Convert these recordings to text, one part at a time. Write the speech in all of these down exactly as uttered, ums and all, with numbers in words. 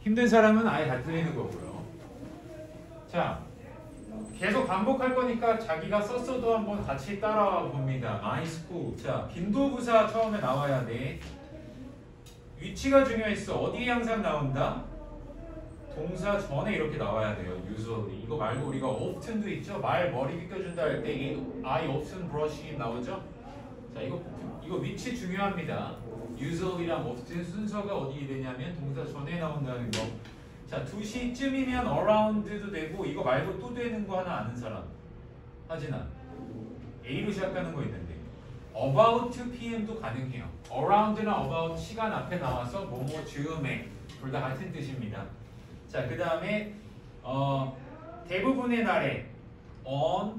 힘든 사람은 아예 다 틀리는 거고요. 자, 계속 반복할 거니까 자기가 썼어도 한번 같이 따라와 봅니다. My school. 자, 빈도부사 처음에 나와야 돼. 위치가 중요했어. 어디에 항상 나온다? 동사 전에 이렇게 나와야 돼요. usually. 이거 말고 우리가 often도 있죠? 말 머리 빗겨준다 할 때 이 I often brush it 나오죠? 자, 이거 이거 위치 중요합니다. usually랑 often 순서가 어디에 되냐면 동사 전에 나온다는 거. 자, 두 시쯤이면 around도 되고 이거 말고 또 되는 거 하나 아는 사람? 하진아. A로 시작하는 거 있는데 about 피엠도 가능해요. around나 about 시간 앞에 나와서 뭐뭐 즈음에 둘 다 같은 뜻입니다. 자, 그 다음에 어, 대부분의 날에 on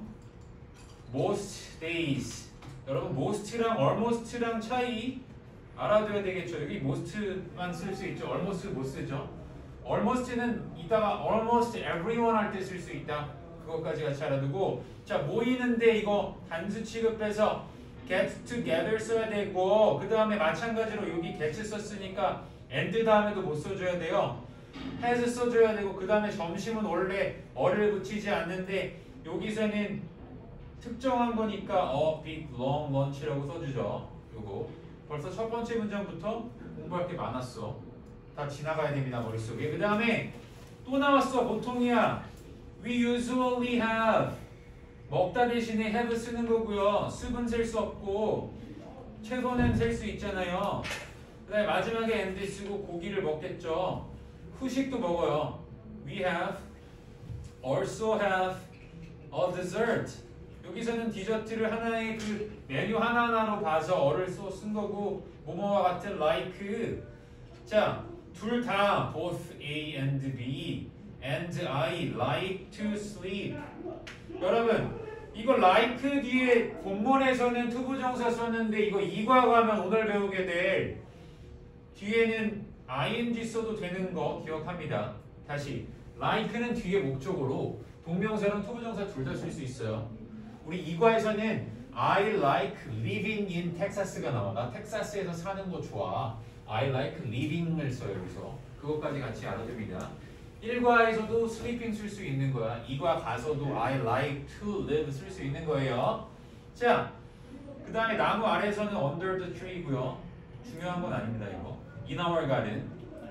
most days. 여러분 most랑 almost랑 차이 알아둬야 되겠죠. 여기 most만 쓸 수 있죠. almost 못 쓰죠. almost는 이따가 almost everyone 할 때 쓸 수 있다. 그것까지 같이 알아두고, 자, 모이는데 이거 단수 취급해서 get together 써야 되고, 그 다음에 마찬가지로 여기 get 썼으니까 and 다음에도 못 써줘야 돼요. has 써줘야 되고, 그 다음에 점심은 원래 어를 붙이지 않는데 여기서는 특정한 거니까 a big long lunch라고 써주죠. 요거 벌써 첫 번째 문장부터 공부할 게 많았어. 다 지나가야 됩니다, 머릿속에. 그 다음에 또 나왔어. 보통이야. We usually have. 먹다 대신에 have 쓰는 거고요. 습은 셀 수 없고 최소는 셀 수 있잖아요. 그 다음에 마지막에 and 쓰고 고기를 먹겠죠. 후식도 먹어요. We have, also have a dessert. 여기서는 디저트를 하나의 그 메뉴 하나하나로 봐서 어를 써 쓴 거고, 뭐뭐와 같은 like. 자, 둘 다 both A and B and I like to sleep. 여러분, 이거 like 뒤에 본문에서는 투부정사 썼는데 이거 이과 가면 오늘 배우게 될 뒤에는 ing 써도 되는 거 기억합니다. 다시, like는 뒤에 목적으로 동명사랑 투부정사 둘 다 쓸 수 있어요. 우리 이과에서는 I like living in Texas가 나와. 나 텍사스에서 사는 거 좋아. I like living을 써요. 여기서 그것까지 같이 알아둡니다. 일과에서도 sleeping 쓸 수 있는 거야. 이과 가서도 I like to live 쓸 수 있는 거예요. 자, 그 다음에 나무 아래에서는 under the tree고요. 중요한 건 아닙니다. 이거 in our garden.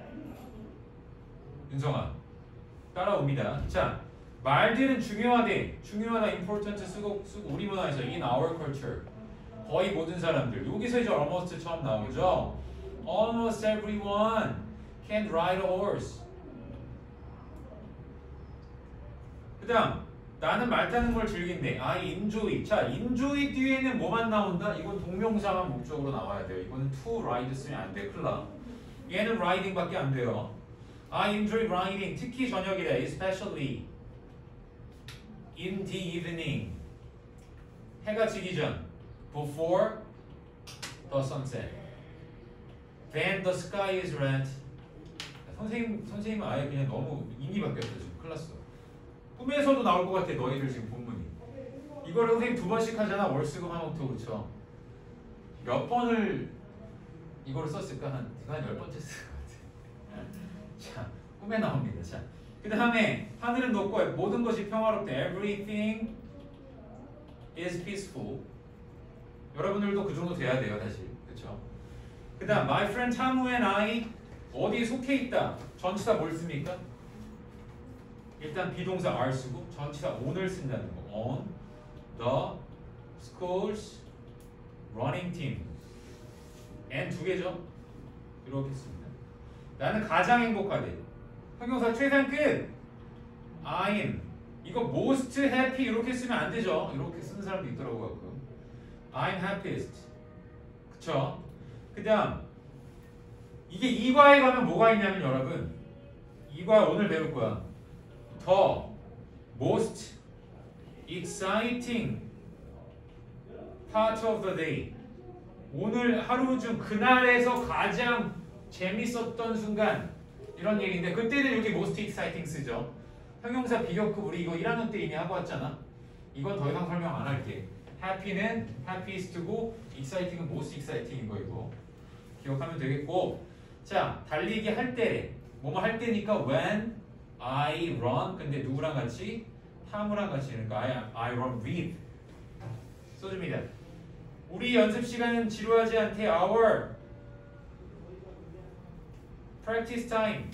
윤성아 따라옵니다. 자, 말들은 중요하대. 중요하다 important 쓰고, 쓰고 우리 문화에서 in our culture 거의 모든 사람들. 여기서 이제 almost 처음 나오죠. Almost everyone can ride a horse. 그 다음, 나는 말 타는 걸 즐긴대. I enjoy. 자, enjoy 뒤에는 뭐만 나온다? 이건 동명사만 목적으로 나와야 돼요. 이거는 to ride 쓰면 안 돼. 큰일 나. 얘는 riding 밖에 안 돼요. I enjoy riding. 특히 저녁이래. Especially in the evening. 해가 지기 전. Before the sunset. Then the sky is red. 선생님, 선생님은 아예 그냥 너무 인이 바뀌었어. 지금 큰일 났어. 꿈에서도 나올 것 같아. 너희들 지금 본문이. 이걸 선생님 두 번씩 하잖아. 월수금 화목토. 그쵸? 몇 번을 이거를 썼을까? 한, 한 열 번째 쓸 것 같아. 자, 꿈에 나옵니다. 자, 그 다음에 하늘은 높고 모든 것이 평화롭다. Everything is peaceful. 여러분들도 그 정도 돼야 돼요. 사실. 그쵸? 그 다음 My friend 타무 and I 어디에 속해 있다. 전치사 뭘 씁니까? 일단 비동사 are 쓰고 전치사 on을 쓴다는 거. On the school's running team. and 두 개죠. 이렇게 씁니다. 나는 가장 행복하대. 형용사 최상급. I'm. 이거 most happy 이렇게 쓰면 안 되죠. 이렇게 쓰는 사람도 있더라고요. 가끔. I'm happiest. 그쵸? 그 다음 이게 이과에 가면 뭐가 있냐면 여러분 이과 오늘 배울 거야. The most exciting part of the day. 오늘 하루 중 그날에서 가장 재밌었던 순간 이런 얘기인데 그때는 여기 most exciting 쓰죠. 형용사 비교급 우리 이거 일 학년 때 이미 하고 왔잖아. 이건 더 이상 설명 안 할게. happy는 happiest고 exciting은 most exciting인 거 이거 기억하면 되겠고. 자, 달리기 할 때 뭐뭐 할 때니까 when I run. 근데 누구랑 같이? 타무랑 같이. 그러니까 I, I run with 써줍니다. 우리 연습 시간은 지루하지 않대. Our practice time.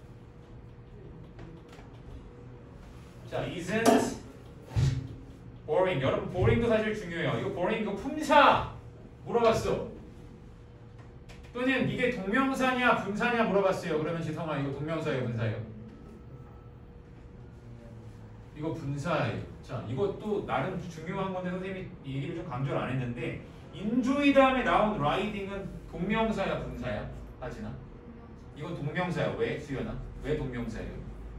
자, isn't boring. 여러분 boring도 사실 중요해요. 이거 boring 이거 품사 물어봤어. 또는 이게 동명사냐 분사냐 물어봤어요. 그러면 지성아 이거 동명사예요 분사예요? 이거 분사예요. 자, 이것도 나름 중요한 건데 선생님이 얘기를 좀 강조를 안 했는데 enjoy 다음에 나온 riding은 동명사야 분사야? 하진아? 이건 동명사야. 왜? 수연아? 왜 동명사예요?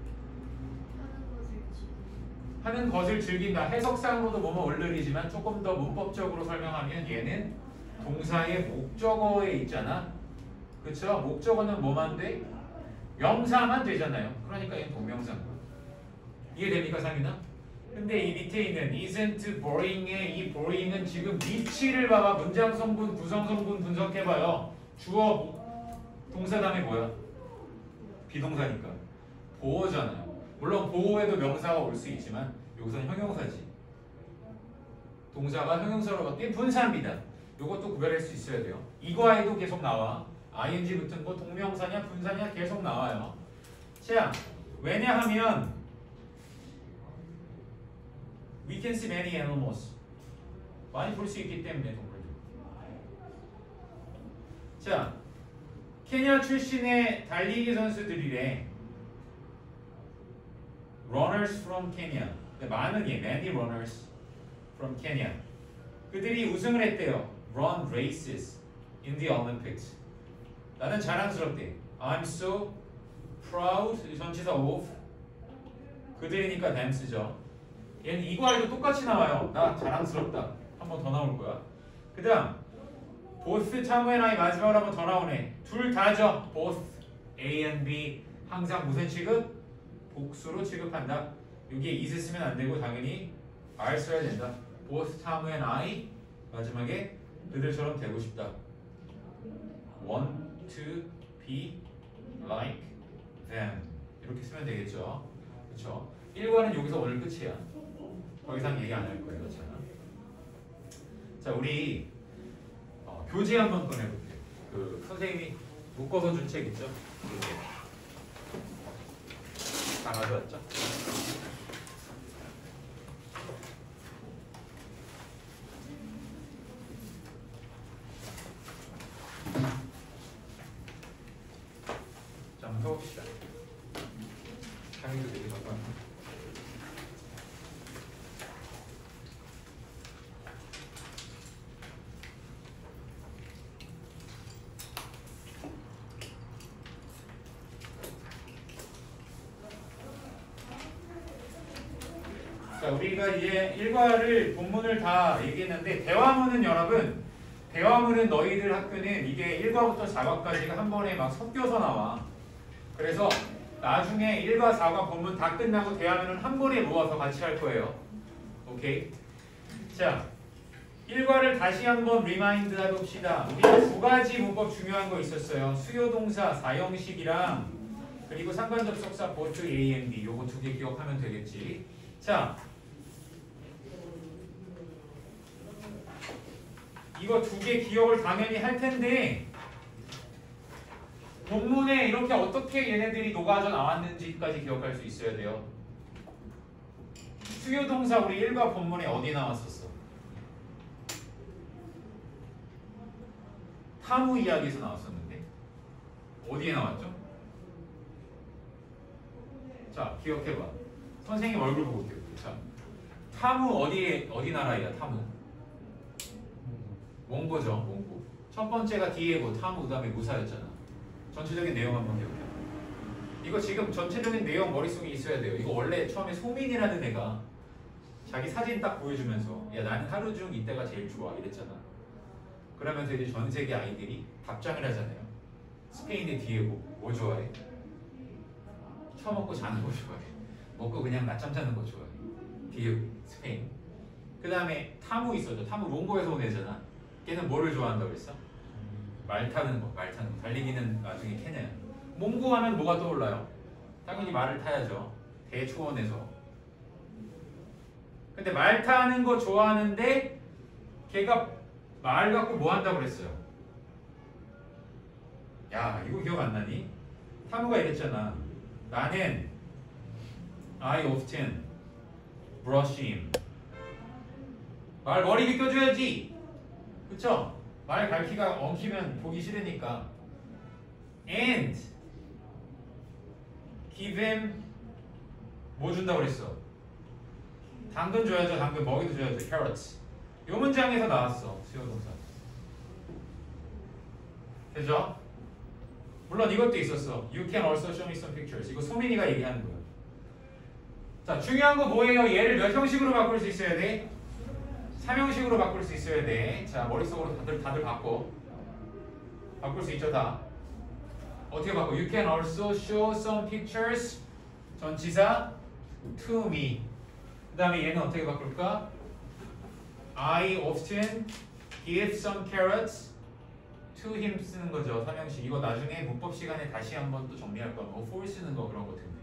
하는 것을 즐긴다. 해석상으로도 뭐뭐 얼른이지만 조금 더 문법적으로 설명하면 얘는 동사의 목적어에 있잖아. 그쵸? 목적어는 뭐만 돼? 명사만 되잖아요. 그러니까 얘는 동명사인 거야. 이해됩니까 상윤아? 근데 이 밑에 있는 isn't boring의 이 boring은 지금 위치를 봐봐. 문장 성분, 구성 성분 분석해봐요. 주어, 동사 다음에 뭐야? 비동사니까. 보호잖아요. 물론 보호에도 명사가 올 수 있지만 여기서는 형용사지. 동사가 형용사로 바뀐 분사입니다. 이것도 구별할 수 있어야 돼요. 이거에도 계속 나와. 아이엔지 붙은 거 동명사냐 분사냐 계속 나와요. 자, 왜냐하면 we can see many animals. 많이 볼 수 있기 때문에 동물들. 자, 케냐 출신의 달리기 선수들이래. Runners from Kenya. 많은 예, many runners from Kenya. 그들이 우승을 했대요. Run races in the Olympics. 나는 자랑스럽대. I'm so proud. 전치사 of. 그들이니까 thems죠. 얘는 이거와도 똑같이 나와요. 나 자랑스럽다. 한 번 더 나올 거야. 그 다음 both 타무 and I 마지막으로 한 번 더 나오네. 둘 다죠. both A and B. 항상 무슨 취급? 복수로 취급한다. 여기에 is 쓰면 안 되고 당연히 R 써야 된다. both 타무 and I 마지막에 그들처럼 되고 싶다. want to be like them. 이렇게 쓰면 되겠죠. 그렇죠? 일과는 여기서 오늘 끝이야. 더 이상 얘기 안 할 거예요. 그렇잖아. 자, 우리 어, 교재 한번 꺼내볼게요. 그 선생님이 묶어서 준 책 있죠? 교재. 다 가져왔죠? 자, 한번 써봅시다. 강의도 되게 바꿔. 자, 우리가 이제 일과를 본문을 다 얘기했는데 대화문은 여러분, 대화문은 너희들 학교는 이게 일과부터 사과까지가 한 번에 막 섞여서 나와. 그래서 나중에 일과 사과 본문 다 끝나고 대화문은 한 번에 모아서 같이 할 거예요. 오케이? 자, 일과를 다시 한번 리마인드 해봅시다. 우리가 두 가지 문법 중요한 거 있었어요. 수요동사 사형식이랑 그리고 상관접속사 보트 A and B. 요거 두 개 기억하면 되겠지. 자, 이거 두 개 기억을 당연히 할 텐데 본문에 이렇게 어떻게 얘네들이 녹아져 나왔는지까지 기억할 수 있어야 돼요. 수요동사 우리 일과 본문에 어디 나왔었어? 타무 이야기에서 나왔었는데 어디에 나왔죠? 자, 기억해봐. 선생님 얼굴 보고 기억해. 자, 타무 어디에 어디 나라야? 타무 원고죠. 원고. 첫 번째가 디에고, 타무, 그 다음에 무사였잖아. 전체적인 내용 한번 기억해. 이거 지금 전체적인 내용 머릿속에 있어야 돼요. 이거 원래 처음에 소민이라는 애가 자기 사진 딱 보여주면서 야, 나는 하루 중 이때가 제일 좋아 이랬잖아. 그러면서 이제 전 세계 아이들이 답장을 하잖아요. 스페인의 디에고 뭐 좋아해? 처먹고 자는 거 좋아해. 먹고 그냥 낮잠 자는 거 좋아해. 디에고, 스페인. 그 다음에 타무 있었죠. 타무 몽고에서 온 애잖아. 걔는 뭐를 좋아한다고 했어? 말 타는 거, 말 타는 거. 달리기는 나중에 케냐야. 몽구하면 뭐가 떠올라요? 당연히 말을 타야죠. 대초원에서. 근데 말 타는 거 좋아하는데 걔가 말 갖고 뭐 한다고 그랬어요? 야, 이거 기억 안 나니? 타무가 이랬잖아. 나는 I often brush him. 말 머리 비껴줘야지. 그쵸? 말 갈퀴가 엉키면 보기 싫으니까. And give him 뭐 준다고 그랬어? 당근 줘야죠. 당근 먹이도 줘야죠. carrots. 요 문장에서 나왔어. 수요동사. 되죠? 물론 이것도 있었어. You can also show me some pictures. 이거 소민이가 얘기하는 거야. 자, 중요한 거 뭐예요? 얘를 몇 형식으로 바꿀 수 있어야 돼? 삼 형식으로 바꿀 수 있어야 돼. 자, 머릿속으로 다들 다들 바꿔. 바꿀 수 있죠, 다. 어떻게 바꿔? You can also show some pictures. 전치사 to me. 그 다음에 얘는 어떻게 바꿀까? I often give some carrots to him 쓰는 거죠. 삼형식. 이거 나중에 문법 시간에 다시 한번 또 정리할 거야. 뭐 for 쓰는 거 그런 거 등등.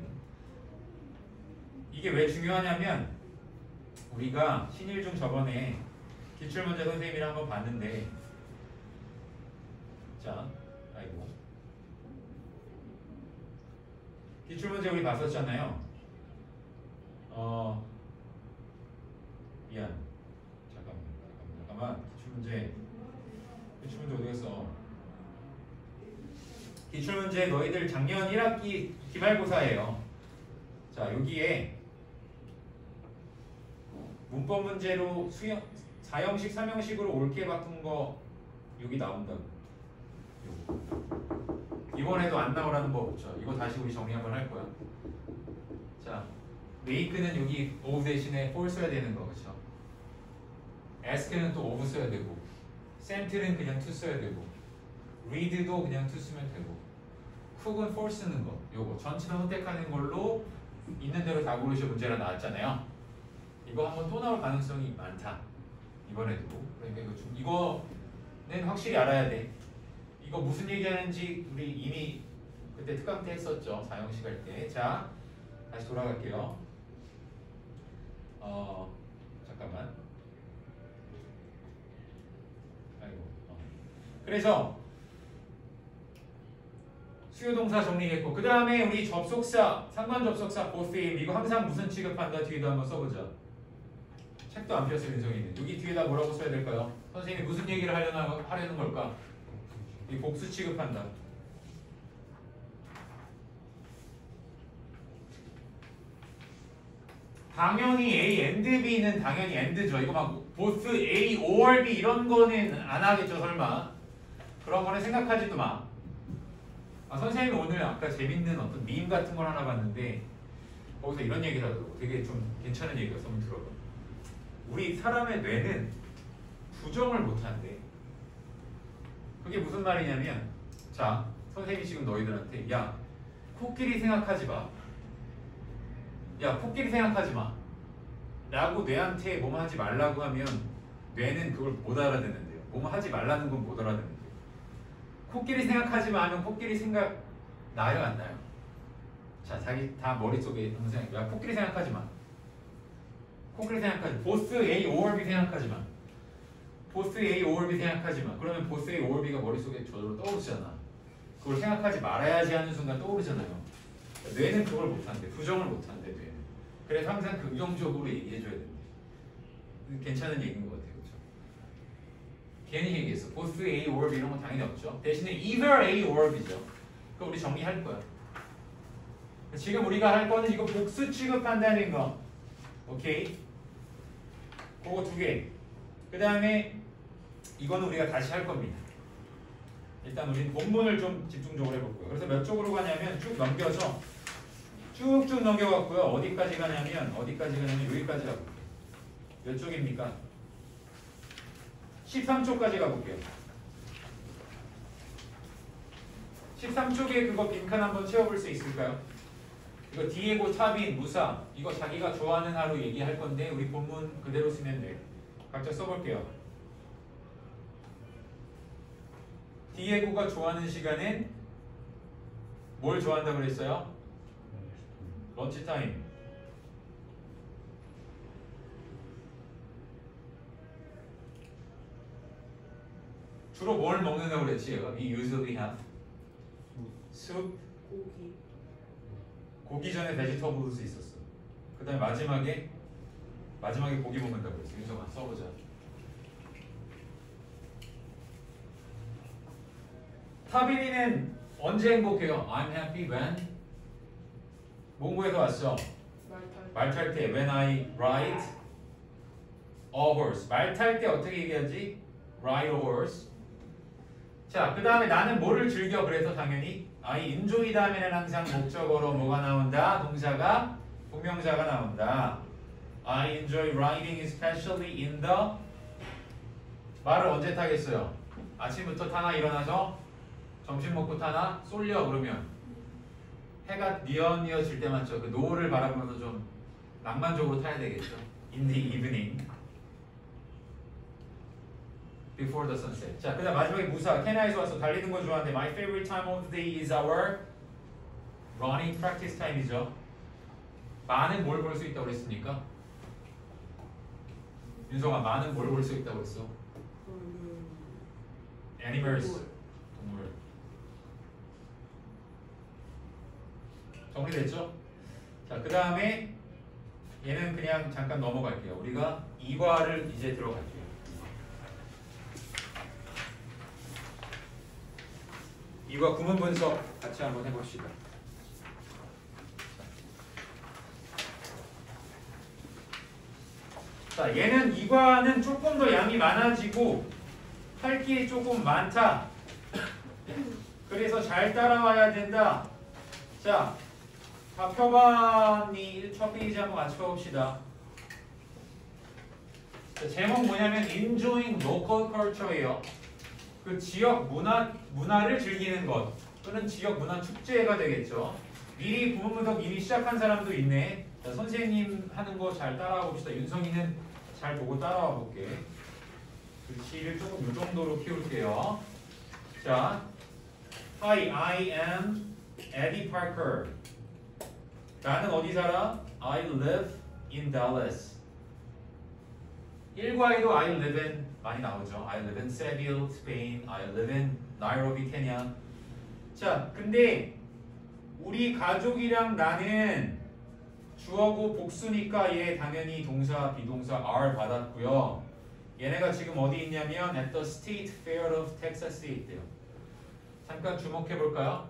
이게 왜 중요하냐면 우리가 신일중 저번에 기출문제 선생님이랑 한번 봤는데 자, 아이고 기출문제 우리 봤었잖아요. 어 미안 잠깐만 잠깐만 잠깐만 기출문제 기출문제 어디 갔어? 기출문제 너희들 작년 일 학기 기말고사예요. 자, 여기에 문법 문제로 수형 사 형식, 삼 형식으로 옳게 바꾼 거 여기 나온다고. 요거. 이번에도 안 나오라는 법 없죠. 이거 다시 우리 정리 한번 할 거야. 자, make는 여기 of 대신에 for 써야 되는 거 그렇죠? ask는 또 of 써야 되고, sent는 그냥 to 써야 되고, read도 그냥 to 쓰면 되고, cook은 for 쓰는 거. 요거 전치사 선택하는 걸로 있는 대로 다 고르셔 문제가 나왔잖아요. 이거 한번 또 나올 가능성이 많다. 이번에도. 그러니까 이거 좀 이거는 확실히 알아야 돼. 이거 무슨 얘기하는지 우리 이미 그때 특강 때 했었죠. 사 형식 할 때. 자, 다시 돌아갈게요. 어, 잠깐만. 아이고. 어. 그래서 수요동사 정리했고, 그 다음에 우리 접속사, 상관 접속사 both him 이거 항상 무슨 취급한다 뒤에도 한번 써보자. 책도 안 폈어요, 윤성이는. 여기 뒤에다 뭐라고 써야 될까요? 선생님이 무슨 얘기를 하려나, 하려는 걸까? 이 복수 취급한다. 당연히 A and B는 당연히 and죠. 이거 막 both A or B 이런 거는 안 하겠죠, 설마. 그런 거는 생각하지도 마. 아, 선생님이 오늘 아까 재밌는 어떤 밈 같은 걸 하나 봤는데 거기서 이런 얘기를 하더라고. 되게 좀 괜찮은 얘기였어. 한번 들어봐. 우리 사람의 뇌는 부정을 못한대. 그게 무슨 말이냐면, 자, 선생님이 지금 너희들한테 야, 코끼리 생각하지 마. 야, 코끼리 생각하지 마. 라고 뇌한테 뭐뭐 하지 말라고 하면 뇌는 그걸 못 알아듣는데요. 뭐뭐 하지 말라는 건 못 알아듣는데요. 코끼리 생각하지 마 하면 코끼리 생각 나요, 안 나요? 자, 자기 다 머릿속에 항상 야, 코끼리 생각하지 마. 코끼리 생각하지 마. 보스 A or B 생각하지 마. 보스 A or B 생각하지 마. 그러면 보스 A or B가 머릿속에 저절로 떠오르잖아. 그걸 생각하지 말아야지 하는 순간 떠오르잖아요. 뇌는 그걸 못한대. 부정을 못한대, 뇌는. 그래서 항상 긍정적으로 얘기해줘야 된대. 괜찮은 얘기인 것 같아요. 그렇죠? 괜히 얘기했어. 보스 A or B 이런 건 당연히 없죠. 대신에 either A or B죠. 그거 우리 정리할 거야. 지금 우리가 할 거는 이거 복수 취급한다는 거. 오케이? 그거 두 개. 그 다음에 이거는 우리가 다시 할 겁니다. 일단 우리는 본문을 좀 집중적으로 해볼 거예요. 그래서 몇 쪽으로 가냐면 쭉 넘겨서 쭉쭉 넘겨갔고요. 어디까지 가냐면 어디까지 가냐면 여기까지 가볼게요. 몇 쪽입니까? 십삼 쪽까지 가볼게요. 십삼 쪽에 그거 빈칸 한번 채워볼 수 있을까요? 이거 디에고, 타빈, 무사 이거 자기가 좋아하는 하루 얘기할 건데 우리 본문 그대로 쓰면 돼. 각자 써볼게요. 디에고가 좋아하는 시간은 뭘 좋아한다고 그랬어요? 런치 타임. 주로 뭘 먹는다고 그랬지? 얘가? We usually have soup. 고기. 고기 전에 vegetables 있었어. 그 다음에 마지막에 마지막에 고기 먹는다고 그랬어. 윤성아 써보자. 타빈이는 언제 행복해요? I'm happy when 몽고에서 왔어. 말 탈 때 when I ride a horse. 말 탈 때 어떻게 얘기하지? ride a horse. 자, 그 다음에 나는 뭐를 즐겨? 그래서 당연히 I enjoy 다음에는 항상 목적어로 뭐가 나온다? 동사가 분명사가 나온다. I enjoy riding especially in the 말을 언제 타겠어요? 아침부터 타나 일어나서 점심 먹고 타나 쏠려 그러면 해가 뉘어뉘어질 때 맞죠? 그 노을을 바라보면서 좀 낭만적으로 타야 되겠죠? In the evening before the sunset. 자, 그다음 마지막에 무사 캐나다에서 와서 달리는 거 좋아하는데 my favorite time of the day is our running practice time이죠. 많은 뭘 볼 수 있다고 그랬습니까? 윤성아 많은 뭘 볼 수 있다고 그랬어? Animals. 동물. 정리됐죠? 자, 그 다음에 얘는 그냥 잠깐 넘어갈게요. 우리가 이과를 이제 들어갈게요. 이과 구문 분석 같이 한번 해봅시다. 자, 얘는 이과는 조금 더 양이 많아지고 할 게 조금 많다. 그래서 잘 따라와야 된다. 자, 박효반이 첫 페이지 한번 같이 펴봅시다. 자, 제목 뭐냐면 Enjoying Local Culture예요. 그 지역 문화, 문화를 즐기는 것 또는 지역 문화 축제가 되겠죠. 미리 구문 분석 이미 시작한 사람도 있네. 자, 선생님 하는 거 잘 따라와 봅시다. 윤성이는 잘 보고 따라와 볼게. 글씨를 조금 이 정도로 키울게요. 자, Hi, I am Eddie Parker. 나는 어디 살아? I live in Dallas. 일과에도 I live in 많이 나오죠. I live in Seville, Spain. I live in Nairobi, Kenya. 자, 근데 우리 가족이랑 나는 주어고 복수니까 얘 당연히 동사, 비동사 are 받았고요. 얘네가 지금 어디 있냐면 at the State Fair of Texas에 있대요. 잠깐 주목해 볼까요?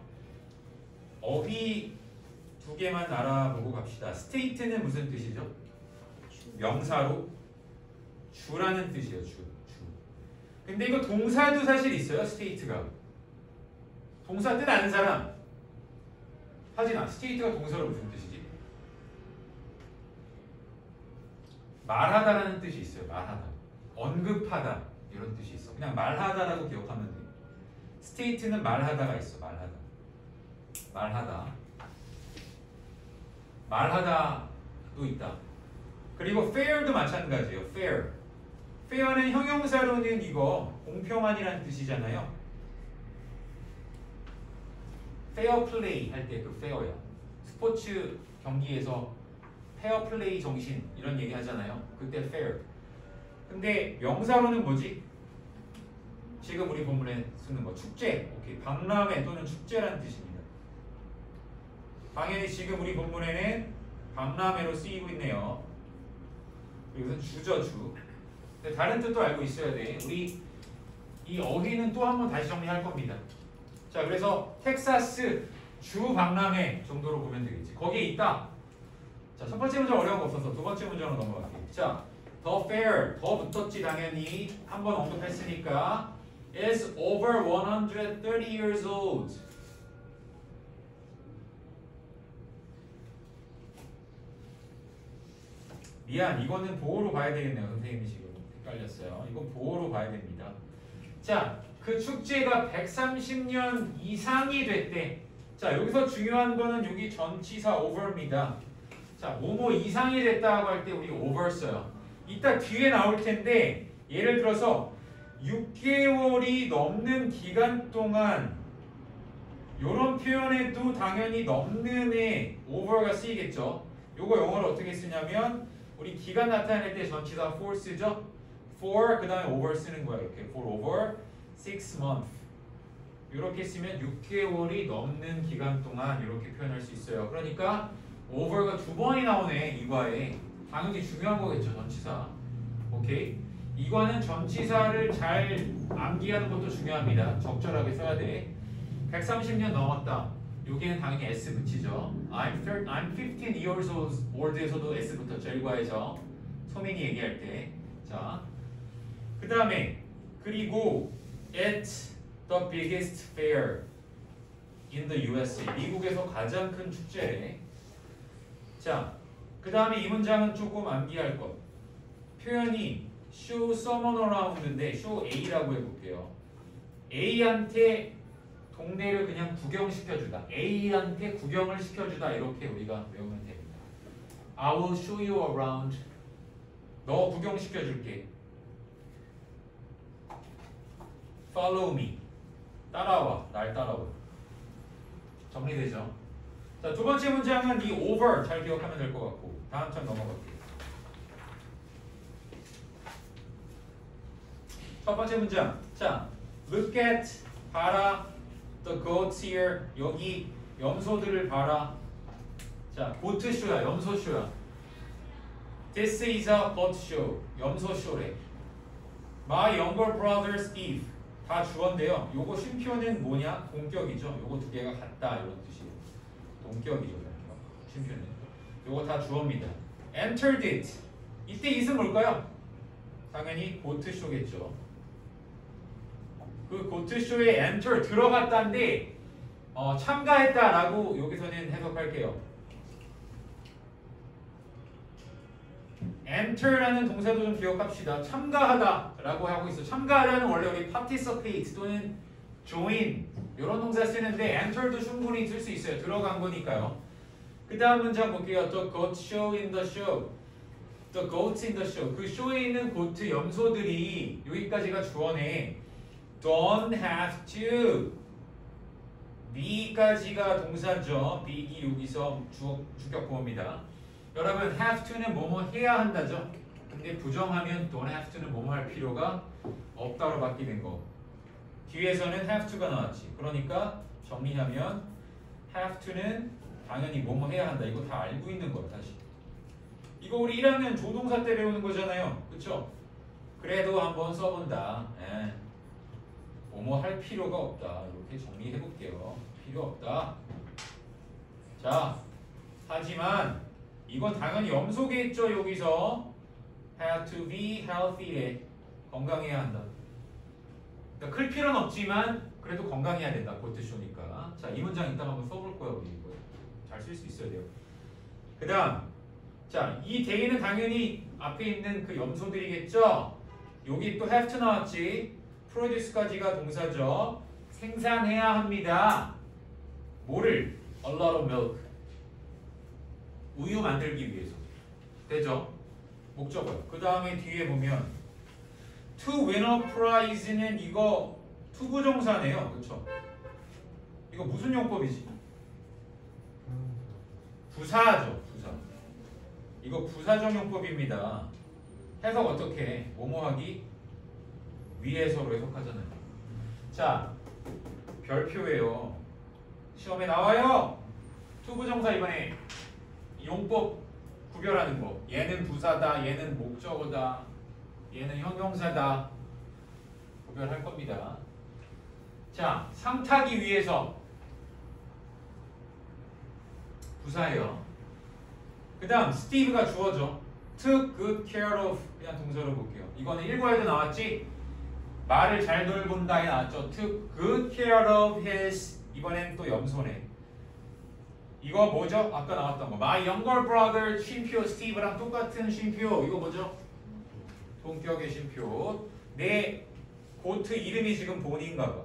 어휘 두 개만 알아보고 갑시다. state는 무슨 뜻이죠? 명사로 주라는 뜻이에요. 주. 주. 근데 이거 동사도 사실 있어요. state가. 동사 뜻 아는 사람? 하진아, state가 동사로 무슨 뜻이지? 말하다라는 뜻이 있어요. 말하다. 언급하다. 이런 뜻이 있어. 그냥 말하다라고 기억하면 돼요. state는 말하다가 있어. 말하다. 말하다. 말하다도 있다. 그리고 fair도 마찬가지예요. fair. fair는 형용사로는 이거 공평한이라는 뜻이잖아요. fair play 할 때 그 fair야. 스포츠 경기에서 fair play 정신 이런 얘기 하잖아요. 그때 fair. 근데 명사로는 뭐지? 지금 우리 본문에 쓰는 거 축제. 오케이. 박람회 또는 축제라는 뜻입니다. 당연히 지금 우리 본문에는 박람회로 쓰이고 있네요. 이것은 주죠, 주. 근데 다른 뜻도 알고 있어야 돼. 우리 이 어휘는 또 한 번 다시 정리할 겁니다. 자, 그래서 텍사스 주 박람회 정도로 보면 되겠지. 거기에 있다. 자, 첫 번째 문제 어려운 거 없어서 두 번째 문제로 넘어갈게요. 자, the fair 더 붙었지 당연히 한 번 언급했으니까 is over one hundred thirty years old. 미안, 이거는 보호로 봐야 되겠네요. 선생님이 지금 헷갈렸어요. 이건 보호로 봐야 됩니다. 자, 그 축제가 백삼십 년 이상이 됐대. 자, 여기서 중요한 거는 여기 전치사 over입니다. 자, 뭐뭐 이상이 됐다고 할 때 우리 over 써요. 이따 뒤에 나올 텐데 예를 들어서 육 개월이 넘는 기간 동안 요런 표현에도 당연히 넘는에 over가 쓰이겠죠. 요거 영어로 어떻게 쓰냐면 우리 기간 나타낼 때 전치사 for 쓰죠. for 그 다음에 over 쓰는 거야. 이렇게 for over six month 이렇게 쓰면 육 개월이 넘는 기간 동안 이렇게 표현할 수 있어요. 그러니까 over가 두 번이 나오네. 이과에 당연히 중요한 거겠죠. 전치사. 오케이. 이과는 전치사를 잘 암기하는 것도 중요합니다. 적절하게 써야 돼. 백삼십 년 넘었다. 여기는 당연히 S 붙이죠. I'm, thirteen, I'm fifteen years old에서도 S 붙었죠. 일과에서 소민이 얘기할 때. 자, 그 다음에 그리고 at the biggest fair in the U S A. 미국에서 가장 큰 축제래. 자, 그 다음에 이 문장은 조금 암기할 것. 표현이 show someone around인데 show A라고 해볼게요. A한테 동네를 그냥 구경시켜주다. A한테 구경을 시켜주다. 이렇게 우리가 외우면 됩니다. I will show you around. 너 구경시켜줄게. Follow me. 따라와. 날 따라와. 정리되죠? 자, 두 번째 문장은 이 over 잘 기억하면 될 것 같고 다음 장 넘어갈게요. 첫 번째 문장. 자, look at 봐라. The goats here. 여기 염소들을 봐라. 자, goat show야. 염소 쇼야. This is a goat show. 염소 쇼래. My younger brother Steve. 다 주어인데요. 요거 쉼표는 뭐냐? 동격이죠. 요거 두 개가 같다 이런 뜻이에요. 동격이죠. 쉼표는. 요거 다 주어입니다. Entered it. 이때 it은 뭘까요? 당연히 goat show겠죠. 그 고트쇼에 enter 들어갔다인데 어, 참가했다라고 여기서는 해석할게요. enter라는 동사도 좀 기억합시다. 참가하다라고 하고 있어. 참가하다는 원래 우리 participate 또는 join 이런 동사 쓰는데 enter도 충분히 쓸 수 있어요. 들어간 거니까요. 그 다음 문장 볼게요. The goat show in the show. The goats in the show. 그 쇼에 있는 고트 염소들이 여기까지가 주어네. Don't have to. be까지가 동사죠. be이 여기서 주, 주격보호입니다. 여러분 have to는 뭐뭐 해야 한다죠. 근데 부정하면 don't have to는 뭐뭐 할 필요가 없다로 바뀌는 거. 뒤에서는 have to가 나왔지. 그러니까 정리하면 have to는 당연히 뭐뭐 해야 한다. 이거 다 알고 있는 거야 사실. 이거 우리 일 학년 조동사 때 배우는 거잖아요. 그쵸? 그래도 한번 써본다. 예. 뭐뭐 할 필요가 없다. 이렇게 정리해 볼게요. 필요 없다. 자, 하지만 이건 당연히 염소겠죠. 여기서 have to be healthy. 건강해야 한다. 그러니까 클 필요는 없지만 그래도 건강해야 된다. 고트쇼니까. 자, 이 문장 이따가 한번 써볼 거예요. 우리 이거 잘 쓸 수 있어야 돼요. 그 다음, 자, 이 데이는 당연히 앞에 있는 그 염소들이겠죠. 여기 또 have to 나왔지. produce까지가 동사죠. 생산해야 합니다. 뭐를? A lot of milk. 우유 만들기 위해서. 되죠? 목적어요. 그 다음에 뒤에 보면 to win a prize는 이거 투부정사네요. 그렇죠? 이거 무슨 용법이지? 부사죠. 부사. 이거 부사적 용법입니다. 해석 어떻게 해? 뭐뭐 하기? 위에서로 해석하잖아요. 자, 별표예요. 시험에 나와요. 투부정사 이번에 용법 구별하는 거. 얘는 부사다, 얘는 목적어다, 얘는 형용사다. 구별할 겁니다. 자, 상 타기 위해서 부사예요. 그 다음 스티브가 주어져. took good care of 그냥 동사로 볼게요. 이거는 일과에도 나왔지? 말을 잘 돌본다에 나왔죠. took good care of his 이번엔 또 염소네. 이거 뭐죠? 아까 나왔던 거. My younger brother 쉼표 스티브랑 똑같은 쉼표. 이거 뭐죠? 동격의 쉼표. 내 고트 이름이 지금 보니인가 봐.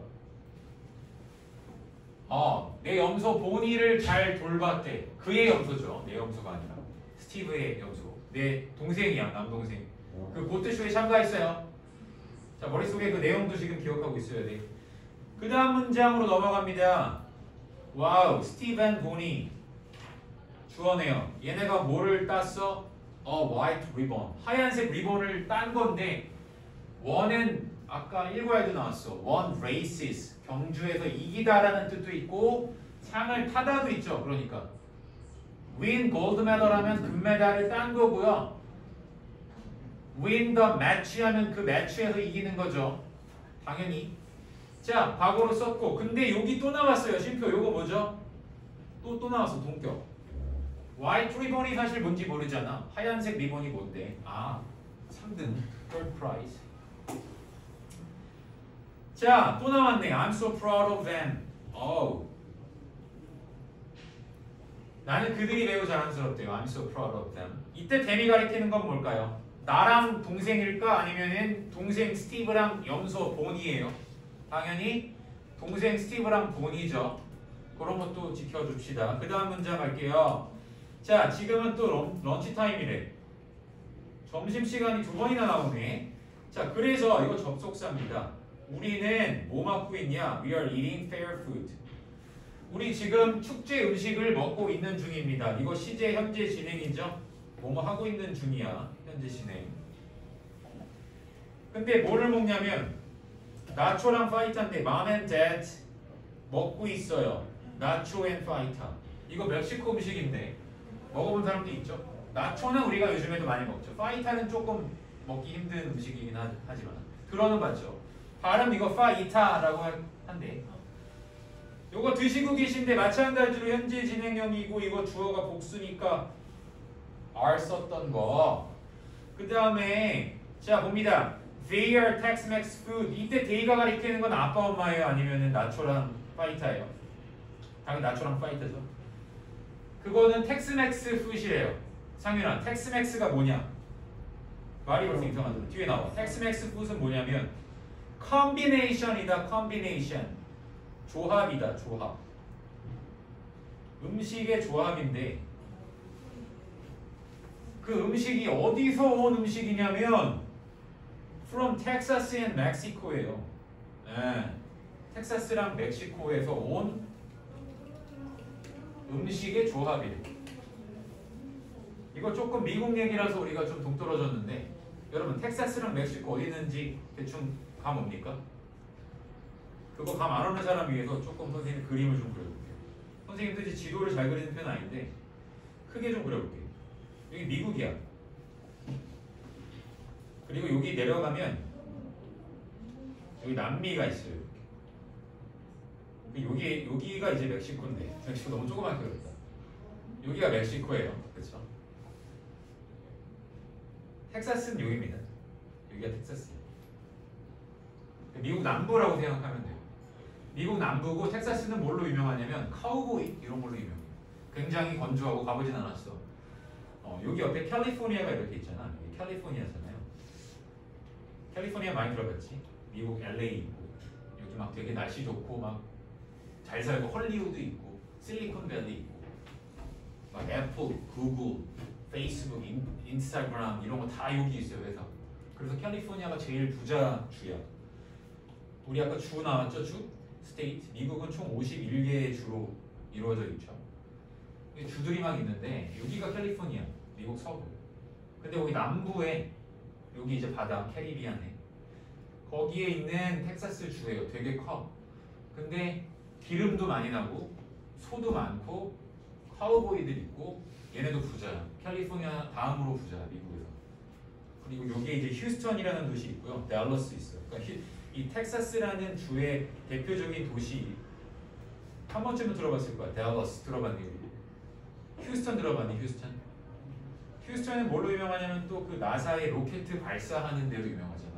어, 내 염소 보니를 잘 돌봤대. 그의 염소죠. 내 염소가 아니라 스티브의 염소. 내 동생이야. 남동생. 그 고트쇼에 참가했어요. 자, 머릿속에 그 내용도 지금 기억하고 있어야 돼. 그 다음 문장으로 넘어갑니다. 와우, 스티븐 보니 주어네요. 얘네가 뭐를 땄어? 어, white ribbon. 하얀색 리본을 딴 건데 원은 아까 일과에도 나왔어. one races. 경주에서 이기다라는 뜻도 있고 상을 타다도 있죠. 그러니까 win gold medal 하면 금메달을 딴 거고요. win the match 하면 그 매치에서 이기는 거죠. 당연히. 자, 과거로 썼고 근데 여기 또 나왔어요. 쉼표 요거 뭐죠? 또 또 나왔어. 동격. white ribbon이 사실 뭔지 모르잖아. 하얀색 리본이 뭔데? 아, 삼 등. third prize. 자, 또 나왔네. I'm so proud of them. 어우. 나는 그들이 매우 자랑스럽대요. I'm so proud of them. 이때 them이 가리키는 건 뭘까요? 나랑 동생일까? 아니면은 동생 스티브랑 염소 본이에요. 당연히 동생 스티브랑 본이죠. 그런 것도 지켜줍시다. 그 다음 문장 갈게요. 자, 지금은 또 런, 런치 타임이래. 점심시간이 두 번이나 나오네. 자, 그래서 이거 접속사입니다. 우리는 뭐 먹고 있냐? We are eating fair food. 우리 지금 축제 음식을 먹고 있는 중입니다. 이거 시제 현재 진행이죠? 뭐뭐 하고 있는 중이야. 현재 진행. 근데 뭐를 먹냐면 나초랑 파이타인데 mom and dad 먹고 있어요. 나초 앤 파이타. 이거 멕시코 음식인데 먹어본 사람도 있죠? 나초는 우리가 요즘에도 많이 먹죠. 파이타는 조금 먹기 힘든 음식이긴 하지만 들어는 봤죠. 발음 이거 파이타라고 한대. 요거 드시고 계신데 마찬가지로 현재 진행형이고 이거 주어가 복수니까 are 썼던 거. 그 다음에 자 봅니다. They are Tex-Mex food. 이때 they가 가리키는 건 아빠 엄마예요? 아니면은 나초랑 파이타예요? 당연히 나초랑 파이타죠. 그거는 텍스맥스 푸드이래요. 상윤아, 텍스맥스가 뭐냐? 말이 벌써 이상하죠. 뒤에 나와. 텍스맥스 푸드는 뭐냐면 컨비네이션이다. 컨비네이션. 조합이다. 조합. 음식의 조합인데 그 음식이 어디서 온 음식이냐면 from Texas and Mexico예요. 네. 텍사스랑 멕시코에서 온 음식의 조합이에요. 이거 조금 미국 얘기라서 우리가 좀 동떨어졌는데 여러분 텍사스랑 멕시코 어디 있는지 대충 감 옵니까? 그거 감 안 오는 사람 위해서 조금 선생님 그림을 좀 그려볼게요. 선생님도 이제 지도를 잘 그리는 편은 아닌데 크게 좀 그려볼게요. 여기 미국이야. 그리고 여기 내려가면 여기 남미가 있어요. 여기 여기가 이제 멕시코인데 멕시코 너무 조그맣게 그렸다. 여기가 멕시코예요, 그렇죠? 텍사스는 여기입니다. 여기가 텍사스. 미국 남부라고 생각하면 돼요. 미국 남부고 텍사스는 뭘로 유명하냐면 카우보이 이런 걸로 유명해요. 굉장히 건조하고 가보진 않았어. 어, 여기 옆에 캘리포니아가 이렇게 있잖아. 여기 캘리포니아잖아요. 캘리포니아 많이 들어봤지? 미국 엘에이 있고 여기 막 되게 날씨 좋고 막 잘 살고 헐리우드 있고 실리콘밸리 있고 막 애플, 구글, 페이스북, 인, 인스타그램 이런 거 다 여기 있어요. 회사. 그래서 캘리포니아가 제일 부자 주야. 우리 아까 주 나왔죠? 주? 스테이트. 미국은 총 오십일 개의 주로 이루어져 있죠. 주들이 막 있는데 여기가 캘리포니아, 미국 서부. 근데 여기 남부에 여기 이제 바다, 캐리비안에 거기에 있는 텍사스 주예요. 되게 커. 근데 기름도 많이 나고 소도 많고 카우보이들 있고 얘네도 부자야. 캘리포니아 다음으로 부자야, 미국에서. 그리고 여기에 이제 휴스턴이라는 도시 있고요. 댈러스 있어요. 그러니까 휴, 이 텍사스라는 주의 대표적인 도시 한 번쯤은 들어봤을 거야. 댈러스 들어봤니? 휴스턴 들어봤니? 휴스턴? 휴스턴은 뭘로 유명하냐면 또 그 나사의 로켓 발사하는 데로 유명하잖아.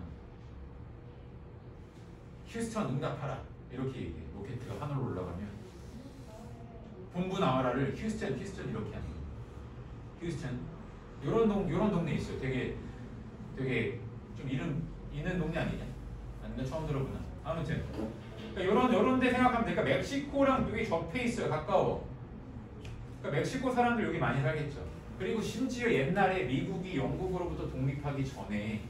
휴스턴 응답하라 이렇게 얘기해. 로켓가 하늘로 올라가면 본부 나와라를 휴스턴 휴스턴 이렇게 하는 거야. 휴스턴 요런 동 요런 동네 있어요. 되게 되게 좀 이름 있는 동네 아니냐? 아닌가 처음 들어보나? 아무튼 그러니까 요런 요런 데 생각하면 되니까 멕시코랑 여기 접해 있어요. 가까워. 그러니까 멕시코 사람들 여기 많이 살겠죠. 그리고 심지어 옛날에 미국이 영국으로부터 독립하기 전에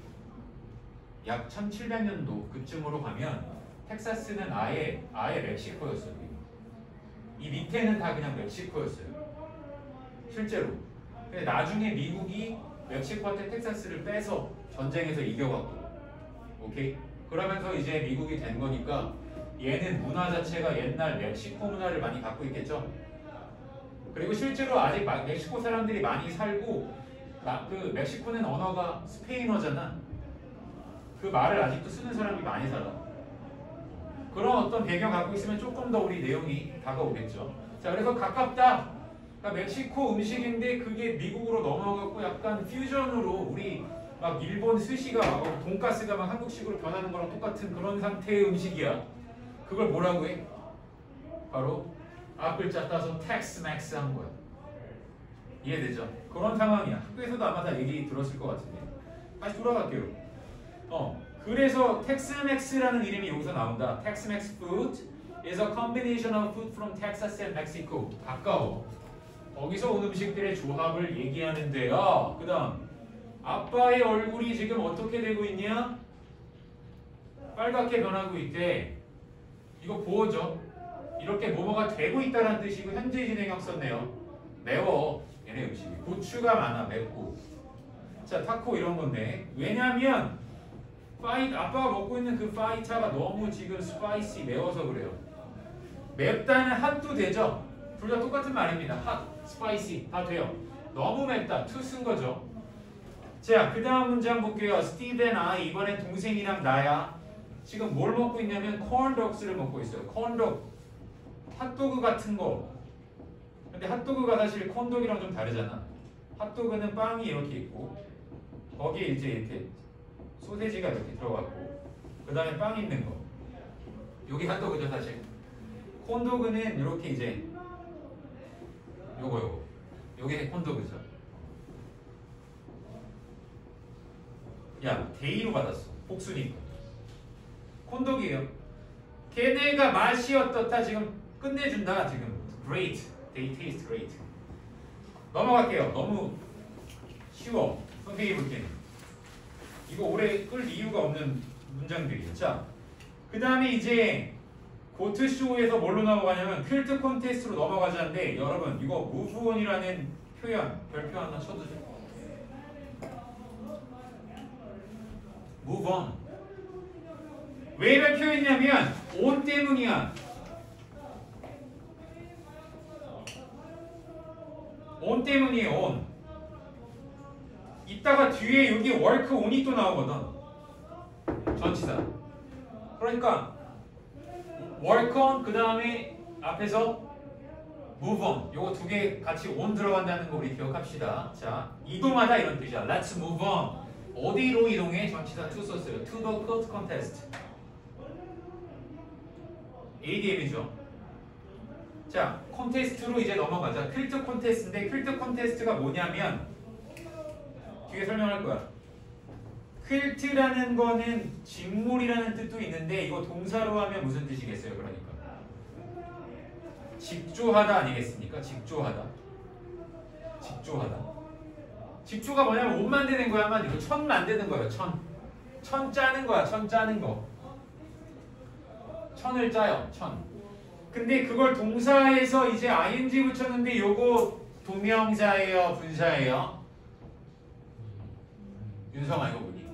약 천칠백 년도 그쯤으로 가면 텍사스는 아예 아예 멕시코였어요. 이 밑에는 다 그냥 멕시코였어요. 실제로. 근데 나중에 미국이 멕시코한테 텍사스를 빼서 전쟁에서 이겨갖고, 오케이? 그러면서 이제 미국이 된 거니까 얘는 문화 자체가 옛날 멕시코 문화를 많이 갖고 있겠죠. 그리고 실제로 아직 멕시코 사람들이 많이 살고, 그 멕시코는 언어가 스페인어잖아. 그 말을 아직도 쓰는 사람이 많이 살아. 그런 어떤 배경 갖고 있으면 조금 더 우리 내용이 다가오겠죠. 자, 그래서 가깝다. 그러니까 멕시코 음식인데 그게 미국으로 넘어가고 약간 퓨전으로 우리 막 일본 스시가 막 돈가스가 막 한국식으로 변하는 거랑 똑같은 그런 상태의 음식이야. 그걸 뭐라고 해? 바로 앞글자 따서 텍스맥스 한 거야. 이해되죠? 그런 상황이야. 학교에서도 아마 다 얘기 들었을 것 같은데. 다시 돌아갈게요. 어, 그래서 텍스맥스라는 이름이 여기서 나온다. 텍스맥스 food is a combination of food from Texas and Mexico. 가까워. 거기서 온 음식들의 조합을 얘기하는데요. 그 다음 아빠의 얼굴이 지금 어떻게 되고 있냐? 빨갛게 변하고 있대. 이거 보호죠? 이렇게 뭐뭐가 되고 있다는 뜻이고 현재 진행형 썼네요. 매워. 얘네 음식이. 고추가 많아. 맵고. 자, 타코 이런 건데. 왜냐면 파이, 아빠가 먹고 있는 그 파이타가 너무 지금 스파이시 매워서 그래요. 맵다는 핫도 되죠? 둘 다 똑같은 말입니다. 핫, 스파이시 다 돼요. 너무 맵다. 투 쓴 거죠. 자, 그 다음 문장 볼게요. 스티브 앤 아이. 이번엔 동생이랑 나야. 지금 뭘 먹고 있냐면 콘덕스를 먹고 있어요. 콘덕. 핫도그 같은 거. 근데 핫도그가 사실 콘덕이랑 좀 다르잖아. 핫도그는 빵이 이렇게 있고 거기에 이제 이렇게 소세지가 이렇게 들어갔고 그 다음에 빵 있는 거. 여기 핫도그죠 사실. 콘도그는 이렇게 이제 요거 요거 요게 콘도그죠. 야, 데이로 받았어. 복수니까. 콘도그예요. 걔네가 맛이 어떻다 지금 끝내준다 지금. Great. They taste great. 넘어갈게요. 너무 쉬워. 선생님 볼게는. 이거 오래 끌 이유가 없는 문장들이에요. 자, 그 다음에 이제 고트쇼에서 뭘로 넘어가냐면 퀼트 콘테스트로 넘어가자는데 여러분 이거 무브온이라는 표현 별표 하나 쳐주세요. move on. 왜 별표했냐면 on 때문이야. on 때문이에요. on. 이따가 뒤에 여기 work on이 또 나오거든. 전치사. 그러니까 work on 그 다음에 앞에서 move on. 요거 두 개 같이 on 들어간다는 거 우리 기억합시다. 자, 이동하다 이런 뜻이야. Let's move on. 어디로 이동해? 전치사 to 썼어요. To the quilt contest. 에이디엠이죠. 자, 콘테스트로 이제 넘어가자. 퀼트 콘테스트인데 퀼트 콘테스트가 뭐냐면 뒤에 설명할 거야. 퀼트라는 거는 직물이라는 뜻도 있는데 이거 동사로 하면 무슨 뜻이겠어요? 그러니까 직조하다 아니겠습니까? 직조하다. 직조하다. 직조가 뭐냐면 옷 만드는 거야만 이거 천 만드는 거예요. 천. 천 짜는 거야. 천 짜는 거. 천을 짜요. 천. 근데 그걸 동사에서 이제 아이엔지 붙였는데 요거 동명사예요? 분사예요? 윤성아 이거 뭐니?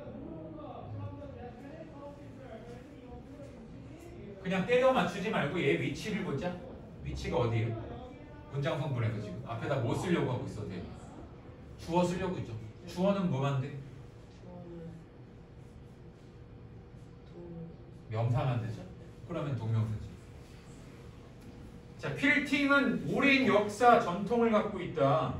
그냥 때려 맞추지 말고 얘 위치를 보자. 위치가 어디예요? 문장 성분에서 지금 앞에다 뭐 쓰려고 하고 있어? 돼. 주어 쓰려고 있죠. 주어는 뭐만 돼? 명사만 되죠? 그러면 동명사지. 자, 필팅은 오랜 역사 전통을 갖고 있다.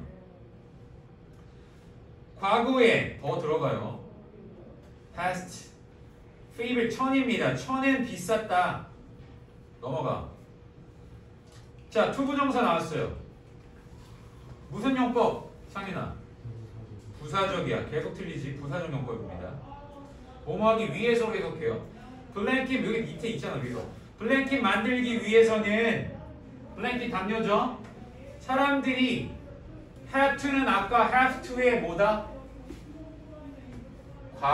과거에 더 들어가요. past. favorite 천입니다. 천은 비쌌다. 넘어가. 자, 투부정사 나왔어요. 무슨 용법? 상윤아. 부사적이야. 계속 틀리지. 부사적 용법입니다. 뭐뭐하기 위해서로 해석해요. 블랭킷 여기 밑에 있잖아. 위로. 블랭킷 만들기 위해서는 블랭킷 담요죠. 사람들이 have to는 아까 have to의 뭐다?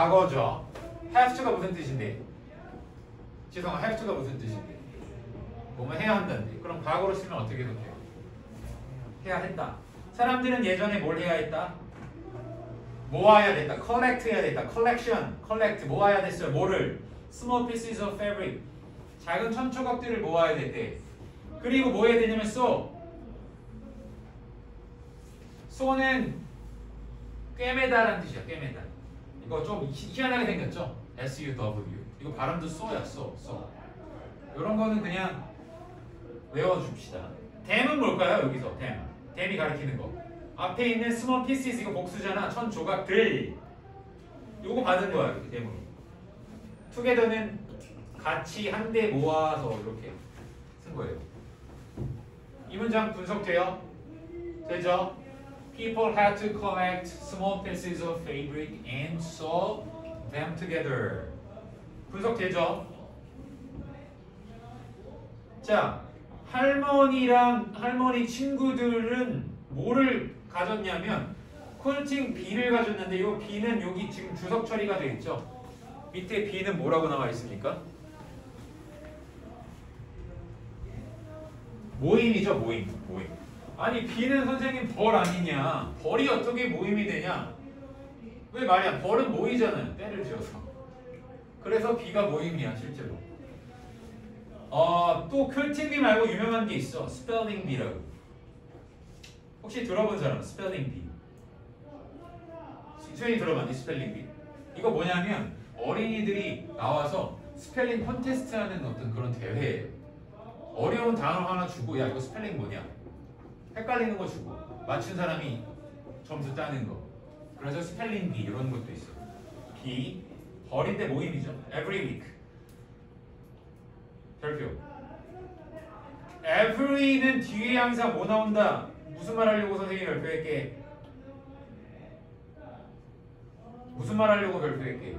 과거죠. have to가 무슨 뜻인데? 지성아 have to가 무슨 뜻인데? 뭐뭐 해야 한다는데. 그럼 과거로 쓰면 어떻게 해석해요? 해야 했다. 사람들은 예전에 뭘 해야 했다? 모아야 됐다. collect 해야 됐다. collection, collect 모아야 됐어요. 뭐를? small pieces of fabric. 작은 천조각들을 모아야 됐대. 그리고 뭐 해야 되냐면 sew. sew는 꿰매다라는 뜻이야. 꿰매다. 이거 좀 희- 희한하게 생겼죠? 에스 유 더블유. 이거 발음도 sew야. sew, sew. 이런 거는 그냥 외워줍시다. 댐은 뭘까요? 여기서 댐. 댐이 가리키는 거. 앞에 있는 small pieces 이거 복수잖아. 천 조각들. 요거 받은 거야. 이렇게 댐으로. together는 같이 한데 모아서 이렇게 쓴 거예요. 이 문장 분석돼요? 되죠? People had to collect small pieces of fabric and sew them together. 분석되죠? 자, 할머니랑 할머니 친구들은 뭐를 가졌냐면 퀄팅 B를 가졌는데 이 B는 여기 지금 주석 처리가 되어 있죠? 밑에 B는 뭐라고 나와 있습니까? 모임이죠, 모임. 모임. 아니 B는 선생님 벌 아니냐? 벌이 어떻게 모임이 되냐? 왜 말이야? 벌은 모이잖아요. 때를 지어서. 그래서 B가 모임이야 실제로. 어, 또 퀄팅 B 말고 유명한 게 있어. 스펠링 B라고. 혹시 들어본 사람? 스펠링 B. 수현이 들어봤니? 스펠링 B. 이거 뭐냐면 어린이들이 나와서 스펠링 콘테스트 하는 어떤 그런 대회예요. 어려운 단어 하나 주고 야 이거 스펠링 뭐냐? 헷갈리는 거 주고 맞춘 사람이 점수 따는 거. 그래서 스펠링 B 이런 것도 있어. B 벌인데 모임이죠. Every week. 별표. Every는 뒤에 항상 뭐 나온다? 무슨 말 하려고 선생님이 별표했게? 무슨 말 하려고 별표했게?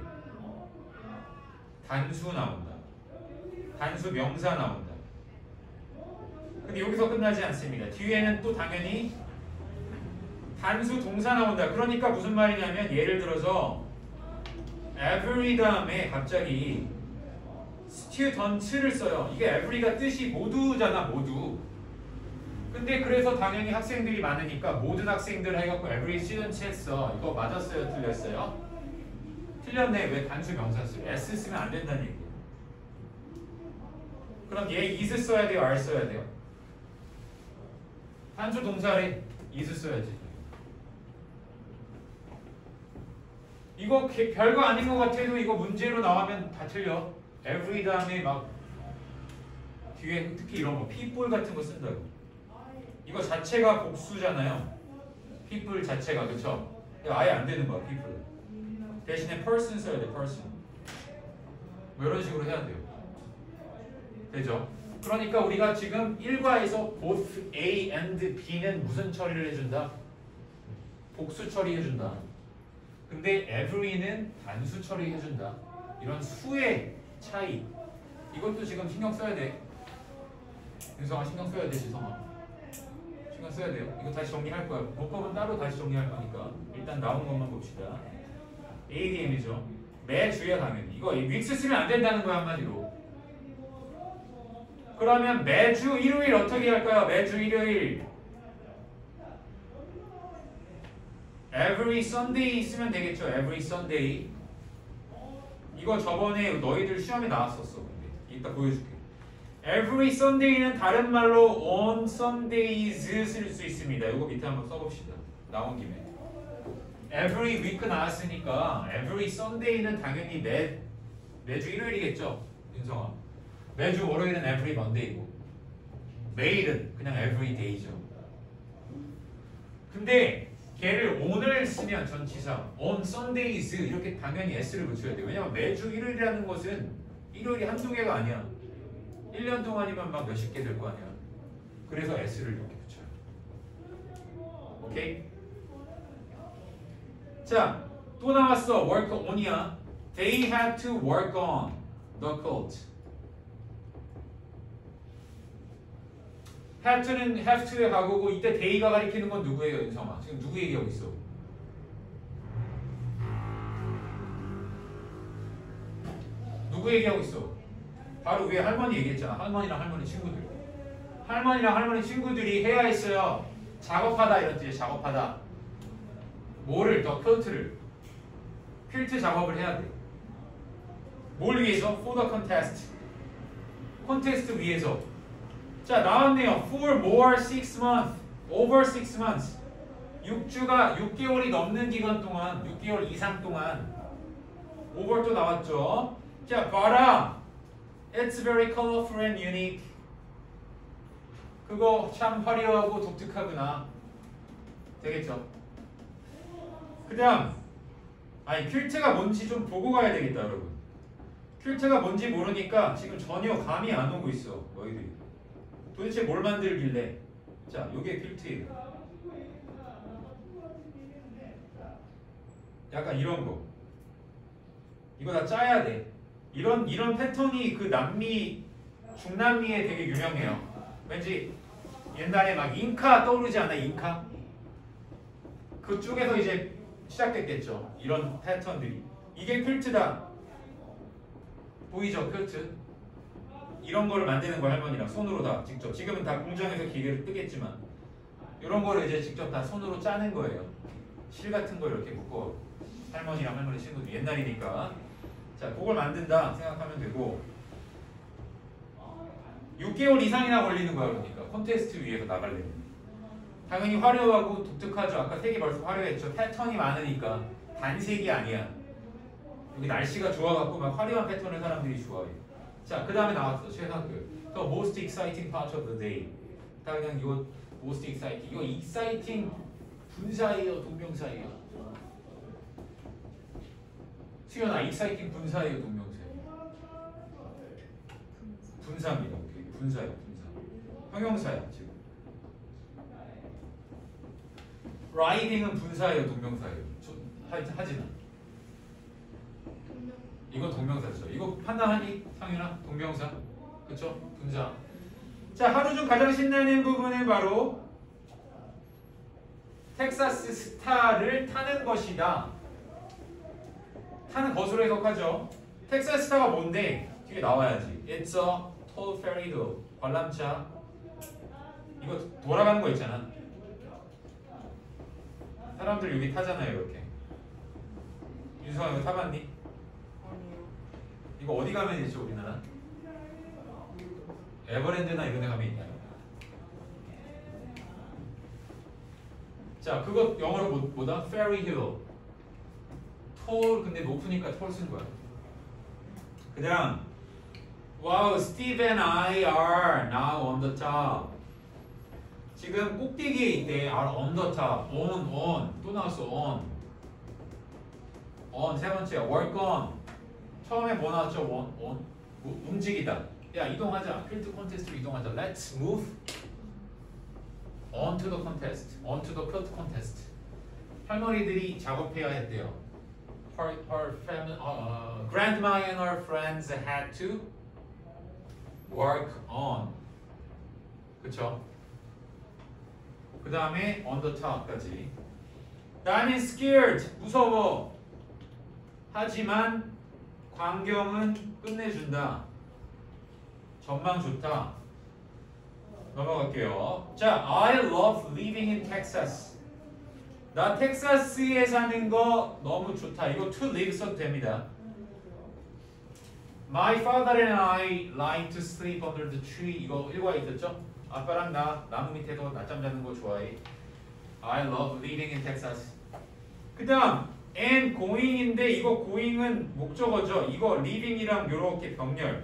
단수 나온다. 단수 명사 나온다. 근데 여기서 끝나지 않습니다. 뒤에는 또 당연히 단수 동사 나온다. 그러니까 무슨 말이냐면 예를 들어서 every 다음에 갑자기 student를 써요. 이게 every가 뜻이 모두잖아. 모두. 근데 그래서 당연히 학생들이 많으니까 모든 학생들 해갖고 every student 했어. 이거 맞았어요? 틀렸어요? 틀렸네. 왜 단수 명사 써요? S 쓰면 안 된다는 얘기예요. 그럼 얘 is 써야 돼요? are 써야 돼요? 단수 동사래. is 써야지. 이거 개, 별거 아닌 것 같아도 이거 문제로 나오면 다 틀려. every 다음에 막 뒤에 특히 이런 거 people 같은 거 쓴다고. 이거 자체가 복수잖아요. people 자체가. 그쵸? 이거 아예 안 되는 거야. people. 대신에 person 써야 돼. person. 뭐 이런 식으로 해야 돼요. 되죠? 그러니까 우리가 지금 일과에서 both A and B는 무슨 처리를 해준다? 복수 처리해준다. 근데 every는 단수 처리해준다. 이런 수의 차이. 이것도 지금 신경 써야 돼. 윤성아 신경 써야 돼. 지성아 신경 써야 돼요. 이거 다시 정리할 거야. 문법은 따로 다시 정리할 거니까 일단 나온 것만 봅시다. 에이 디 엠이죠. 매주야 당연히. 이거 윅스 쓰면 안 된다는 거야 한마디로. 그러면 매주 일요일 어떻게 할까요? 매주 일요일 every Sunday 쓰면 되겠죠. every Sunday. 이거 저번에 너희들 시험에 나왔었어. 근데 이따 보여줄게. every Sunday는 다른 말로 on Sundays 쓸 수 있습니다. 이거 밑에 한번 써봅시다. 나온 김에. every week 나왔으니까 every Sunday는 당연히 매, 매주 일요일이겠죠. 윤성아. 매주 월요일은 every Monday이고 매일은 그냥 every day죠. 근데 걔를 on을 쓰면 전치사 on Sundays 이렇게 당연히 s를 붙여야 돼요. 왜냐면 매주 일요일이라는 것은 일요일이 한두 개가 아니야. 일 년 동안이면 막 몇십 개 될 거 아니야. 그래서 s를 이렇게 붙여요. 오케이? 자, 또 나왔어. work on이야. They had to work on the cult. had to는 have to의 과거고 이때 they가 가리키는 건 누구예요, 윤성아? 지금 누구 얘기하고 있어? 누구 얘기하고 있어? 바로 위에 할머니 얘기했잖아. 할머니랑 할머니 친구들. 할머니랑 할머니 친구들이 해야 했어요. 작업하다 이런 뜻이에요. 작업하다. 뭐를 더 퀼트를 퀼트 작업을 해야 돼. 뭘 위해서? For the contest. 콘테스트 위해서. 자 나왔네요. For more six months. Over six months. 육 주가 육 개월이 넘는 기간 동안, 육 개월 이상 동안. Over 또 나왔죠. 자 봐라. It's very colorful and unique. 그거 참 화려하고 독특하구나. 되겠죠? 그 다음 아니 퀼트가 뭔지 좀 보고 가야 되겠다 여러분. 퀼트가 뭔지 모르니까 지금 전혀 감이 안 오고 있어 너희들이. 도대체 뭘 만들길래. 자 요게 퀼트예요. 약간 이런 거. 이거 다 짜야 돼. 이런 이런 패턴이 그 남미 중남미에 되게 유명해요. 왠지 옛날에 막 잉카 떠오르지 않아? 잉카? 그쪽에서 이제 시작됐겠죠. 이런 패턴들이. 이게 퀼트다. 보이죠? 퀼트. 이런 거를 만드는 거 할머니랑 손으로 다 직접. 지금은 다 공장에서 기계를 뜨겠지만 이런 거를 이제 직접 다 손으로 짜는 거예요. 실 같은 거 이렇게 묶어. 할머니랑 할머니 친구들 옛날이니까. 자, 그걸 만든다 생각하면 되고 육 개월 이상이나 걸리는 거야. 그러니까 콘테스트 위에서 나가려면 당연히 화려하고 독특하죠. 아까 색이 벌써 화려했죠. 패턴이 많으니까 단색이 아니야. 여기 날씨가 좋아갖고 막 화려한 패턴을 사람들이 좋아해. 자, 그 다음에 나왔어. 최상급 The most exciting part of the day. 다 그냥 이거 most exciting. 이거 exciting 분사예요, 동명사예요? 수연아, exciting 분사예요, 동명사예요? 분사입니다. 오케이. 분사예요, 분사. 형용사야 지금. riding은 분사예요, 동명사예요? 저, 하, 하지만 이거 동명사죠. 이거 판단하니? 상윤아? 동명사? 그쵸? 분사. 자, 하루 중 가장 신나는 부분은 바로 텍사스 스타를 타는 것이다. 타는 것으로 해석하죠. 텍사스 스타가 뭔데? 뒤에 나와야지. It's a tall ferry boat. 관람차. 이거 돌아가는 거 있잖아. 사람들 여기 타잖아요, 이렇게. 윤성아 이거 타봤니? 이거 어디 가면 있죠, 우리나라? 에버랜드나 이런 데 가면 있나요? 자, 그거 영어로 뭐, 뭐다? Ferry hill. tall, 근데 높으니까 tall 쓴 거야. 그 다음 Wow, Steve and I are now on the top. 지금 꼭대기에 있대. are on the top. on, on. 또 나왔어, on. on, 세 번째. work on. 처음에 뭐 나왔죠? on, on. 뭐, 움직이다. 야, 이동하자. 필드 콘테스트로 이동하자. Let's move on to the contest. on to the field contest. 할머니들이 작업해야 했대요. Her, her family, uh, grandma and her friends had to work on. 그쵸? 그 다음에 on the top까지. I'm scared. 무서워. 하지만 광경은 끝내준다. 전망 좋다. 넘어갈게요. 자, I love living in Texas. 나 텍사스에 사는 거 너무 좋다. 이거 to live 써도 됩니다. My father and I like to sleep under the tree. 이거 일과 있었죠? 아빠랑 나 나무 밑에서 낮잠 자는 거 좋아해. I love living in Texas. 그 다음 and going인데 이거 going은 목적어죠. 이거 living이랑 요렇게 병렬.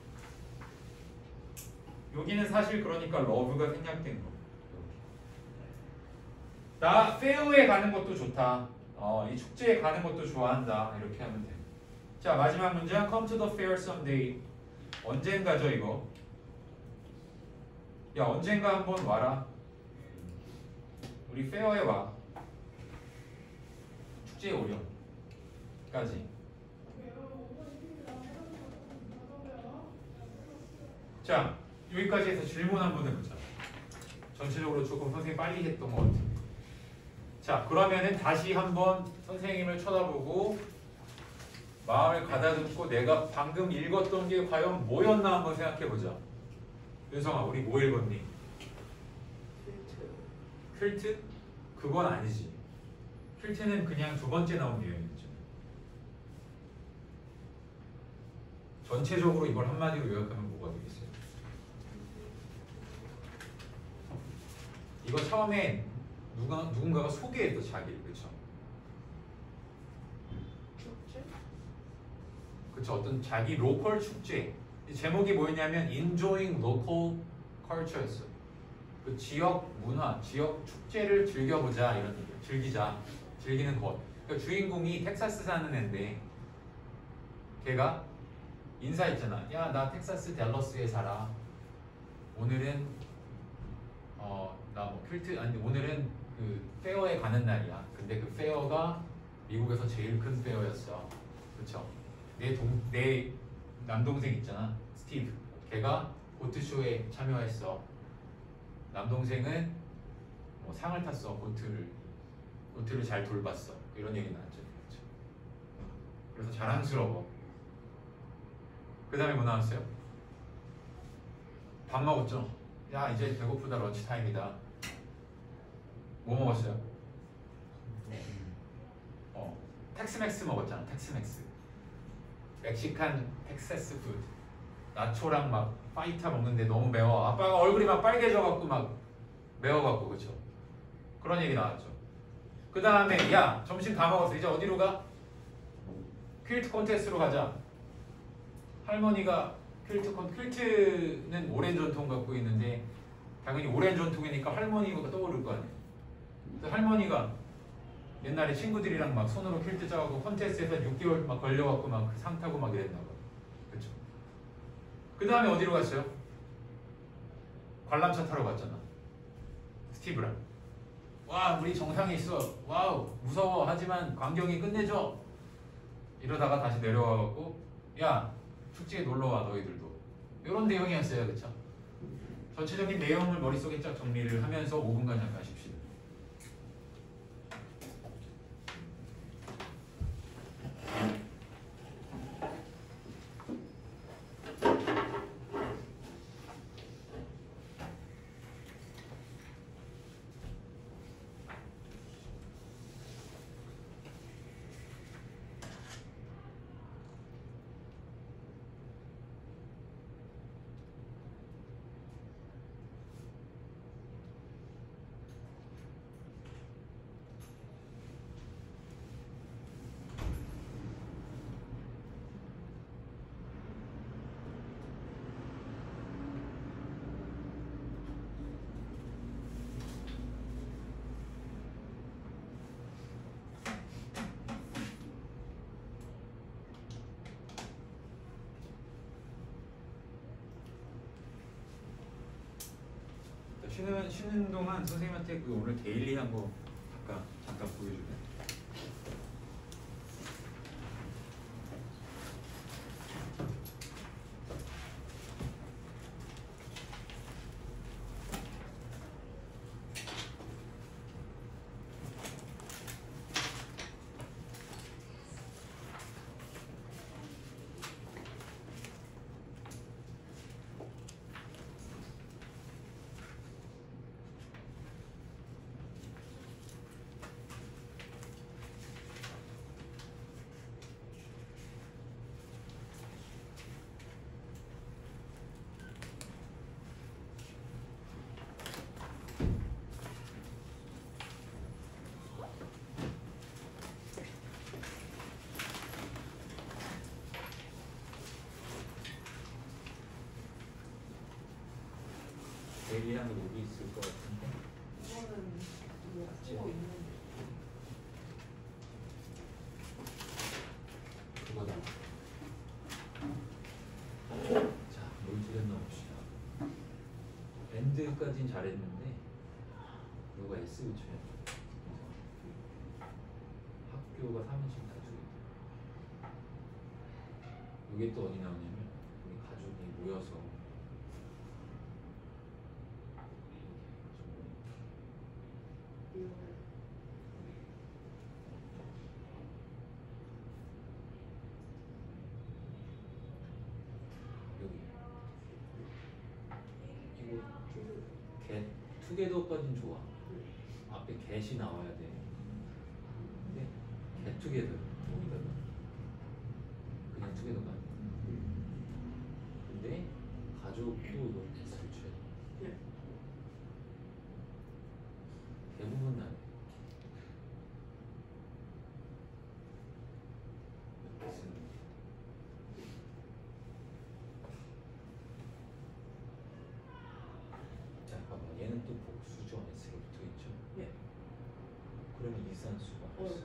여기는 사실 그러니까 love가 생략된 거. 나 페어에 가는 것도 좋다. 어, 이 축제에 가는 것도 좋아한다. 이렇게 하면 돼. 자, 마지막 문장. Come to the fair someday. 언젠가죠 이거. 야, 언젠가 한번 와라. 우리 페어에 와. 축제에 오렴. 까지. 자, 여기까지 해서 질문 한번 해보자. 전체적으로 조금 선생님 빨리 했던 것 같은데. 자, 그러면은 다시 한번 선생님을 쳐다보고 마음을 가다듬고 내가 방금 읽었던 게 과연 뭐였나 한번 생각해보자. 윤성아, 우리 뭐 읽었니? 퀼트? 그건 아니지. 퀼트는 그냥 두 번째 나온 내용이죠. 전체적으로 이걸 한마디로 요약하면 뭐가 되겠어요? 이거 처음에 누가, 누군가가 소개했어, 자기를. 그쵸? 그쵸? 어떤 자기 로컬 축제. 제목이 뭐였냐면 Enjoying Local Culture였어. 그 지역 문화, 지역 축제를 즐겨보자 이런 얘기야. 즐기자, 즐기는 것. 그러니까 주인공이 텍사스 사는 애인데 걔가 인사했잖아. 야, 나 텍사스 댈러스에 살아. 오늘은 어, 나 뭐 퀼트 아니 오늘은 그 페어에 가는 날이야. 근데 그 페어가 미국에서 제일 큰 페어였어. 그렇죠? 내 동 내 남동생 있잖아. 스티브. 걔가 보트쇼에 참여했어. 남동생은 뭐 상을 탔어. 보트를 보트를 잘 돌봤어. 이런 얘기 나왔죠. 그렇죠? 그래서 자랑스러워. 그 다음에 뭐 나왔어요? 밥 먹었죠? 야, 이제 배고프다. 런치 타임이다. 뭐 먹었어요? 네. 어, 텍스맥스 먹었잖아. 텍스맥스. 멕시칸 텍사스 푸드. 나초랑 막 파이타 먹는데 너무 매워. 아빠가 얼굴이 막 빨개져갖고 막 매워갖고. 그쵸? 그런 얘기 나왔죠. 그 다음에 야, 점심 다 먹었어. 이제 어디로 가? 퀼트 콘테스트로 가자. 할머니가 퀼트 콘 퀼트는 오랜 전통 갖고 있는데 당연히 오랜 전통이니까 할머니가 떠오를 거 아니에요. 그래서 할머니가 옛날에 친구들이랑 막 손으로 퀼트 짜고 콘테스트에서 육 개월 막 걸려갖고 막 상 타고 막 이랬나 봐. 그렇죠? 그 다음에 어디로 갔어요? 관람차 타러 갔잖아. 스티브랑. 와, 우리 정상에 있어. 와우, 무서워. 하지만 광경이 끝내줘. 이러다가 다시 내려와갖고 야, 축제에 놀러와 너희들도. 이런 내용이었어요. 그쵸? 전체적인 내용을 머릿속에 쫙 정리를 하면서 오 분간 잠깐 쉽시다. 쉬는, 쉬는 동안 선생님한테 그 오늘 데일리 한 거 잠깐, 잠깐 보여줄래? 데일리한 거 여기 있을 것 같은데. 이거는 뭐 쓰고 있는데. 그거다. 자, 물질에 넣읍시다. 엔드까지는 잘했는데 이거가 S 붙여야 돼. 학교가 사무실 가족이. 이게 또 어디 나오냐면 우리 가족이 모여서 together까진 좋아. 앞에 get이 나와야 돼. 근데 get together 여기다가 그냥 together가 아니야. 근데 가족도 이거 get을 줘야 돼. 네. 대부분 난 자, 봐봐. 얘는 또 복수죠. S로 붙어 있죠. 네. 그러면 이산수가 어. 있어. 그쵸?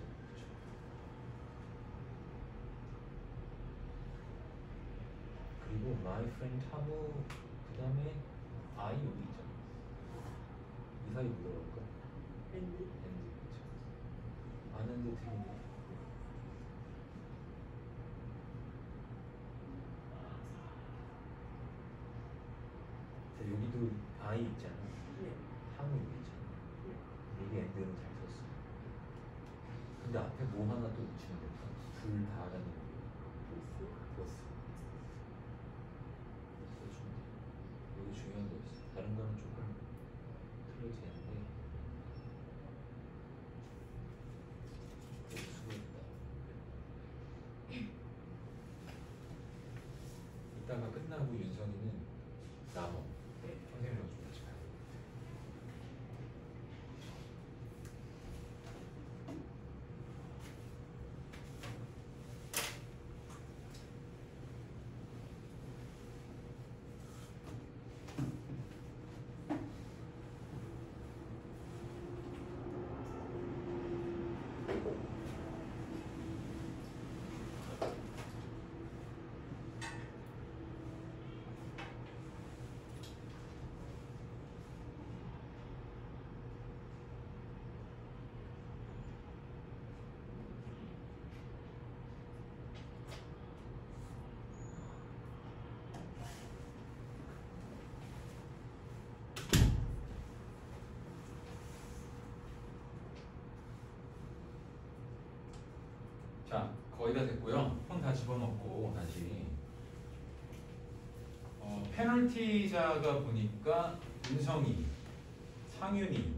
그리고 my friend 타무 그 다음에 I 여기 있잖아. 이 사이 불러볼까? 앤디. and 그쵸? 아는데 틀린데. 자, 여기도 I 있잖아. 네. 타무 여기 있잖아. 네. 여기 end는 잘 썼어. 근데 앞에 뭐 하나 또 붙이면 될까? 둘 다라는 거. 플러스. 플러스. 써주면 돼. 여기 중요한 거 있어. 다른 거는 조금 틀려지는데. 수고했다. 이따가 끝나고 윤성이는 남어. 네, 선생님이랑 좀 같이 가요. 자, 거의 다 됐고요. 폰 다 집어넣고 다시 어, 페널티자가 보니까 윤성이, 상윤이,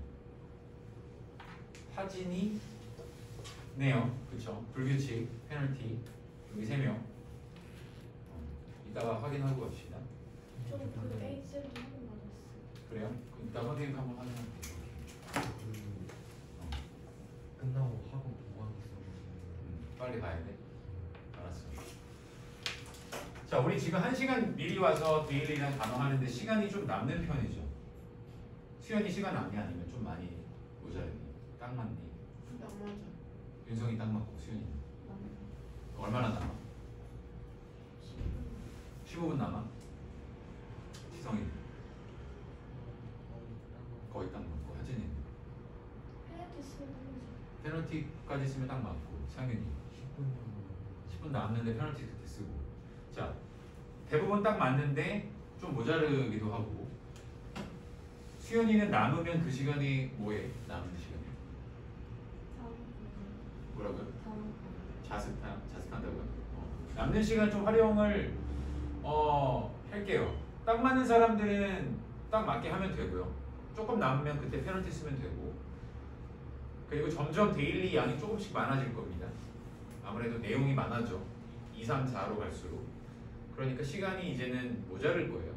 하진이, 네요, 그렇죠. 불규칙 페널티 여기 세 명. 어, 이따가 확인하고 갑시다. 저그 에이치를 한번 맞았어. 그래요? 이따 선생님 한번 확인할게요. 어, 끝나고 학원 보고하기 있었는데 음, 빨리 가야 돼. 알았어. 자, 우리 지금 한 시간 미리 와서 데일리랑 단어 하는데 시간이 좀 남는 편이죠. 수연이 시간 남니 아니면 좀 많이 모자르니? 딱 맞니? 딱 맞아. 윤성이 딱 맞고 수연이 얼마나 남아? 십오 분 남아? 지성이 거의 딱 맞고 하진이 페널티 쓰면 페널티까지 쓰면 딱 맞고 상윤이 십 분 십 분 남는데 페널티 그때 쓰고. 자, 대부분 딱 맞는데 좀 모자르기도 하고. 수연이는 남으면 그 시간이 뭐해? 남은 시간이 다음 뭐라고요? 다음 자습한 자습한다고요? 어. 남는 시간 좀 활용을 어 할게요. 딱 맞는 사람들은 딱 맞게 하면 되고요. 조금 남으면 그때 페널티 쓰면 되고. 그리고 점점 데일리 양이 조금씩 많아질 겁니다. 아무래도 내용이 많아져. 이, 삼, 사로 갈수록. 그러니까 시간이 이제는 모자랄 거예요.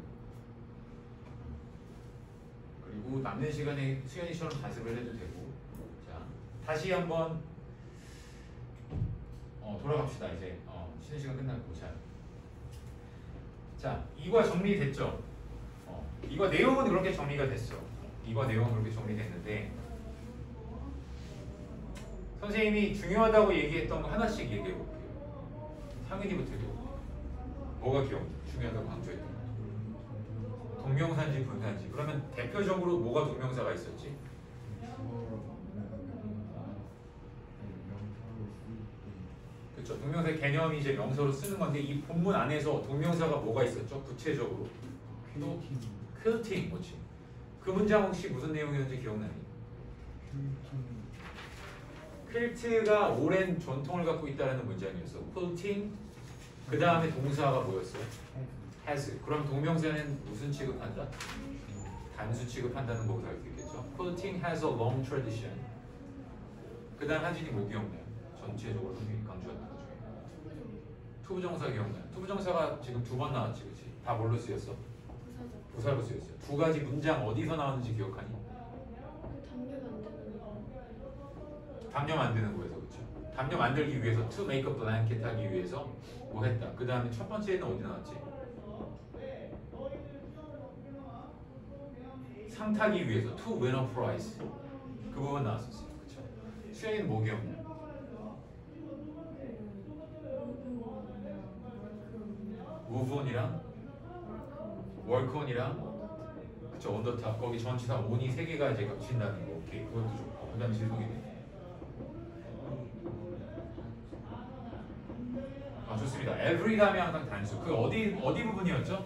그리고 남는 시간에 수연이처럼 자습을 해도 되고. 자, 다시 한번 어, 돌아갑시다. 이제 어, 쉬는 시간 끝났고. 자, 자, 이과 정리됐죠? 어, 이과 내용은 그렇게 정리가 됐어. 이과 내용은 그렇게 정리됐는데 선생님이 중요하다고 얘기했던 거 하나씩 얘기해 볼게요. 상윤이부터 얘기해 볼게요. 뭐가 기억? 중요하다고 강조했던 거. 동명사인지 분사인지. 그러면 대표적으로 뭐가 동명사가 있었지? 그렇죠. 동명사의 개념이 이제 명사로 쓰는 건데 이 본문 안에서 동명사가 뭐가 있었죠? 구체적으로 또 퀼팅, 뭐지? 그 문장 혹시 무슨 내용이었는지 기억나니? 퀼트가 오랜 전통을 갖고 있다는 문장이었어. 퀼팅. 그 다음에 동사가 뭐였어요? has. 그럼 동명사는 무슨 취급한다? 단수 취급한다는 거고 알 수 있겠죠. 그렇죠? Quilting has a long tradition. 그 다음 하진이 뭐 기억나요? 전체적으로 선생님이 강조했던 것 중에 투부정사 기억나요? 투부정사가 지금 두 번 나왔지, 그렇지? 다 뭘로 쓰였어? 부사로 쓰였어요. 두 가지 문장 어디서 나왔는지 기억하니? 담요 만드는 거에서, 그렇죠? 담요 만들기 위해서 to make a blanket 하기 위해서 뭐 했다. 그 다음에 첫 번째는 어디 나왔지? 상 타기 위해서 to win a prize 그 부분 나왔었어요, 그렇죠? 수현이는 뭐 기억나요? move on이랑 work on이랑 그쵸, on the top 거기 전치사 on이 세 개가 이제 겹친다는 거. 오케이, 그것도 좋고. 그 다음에 질문이네. 아, 좋습니다. every 다음에 항상 단수. 그 어디 어디 부분이었죠?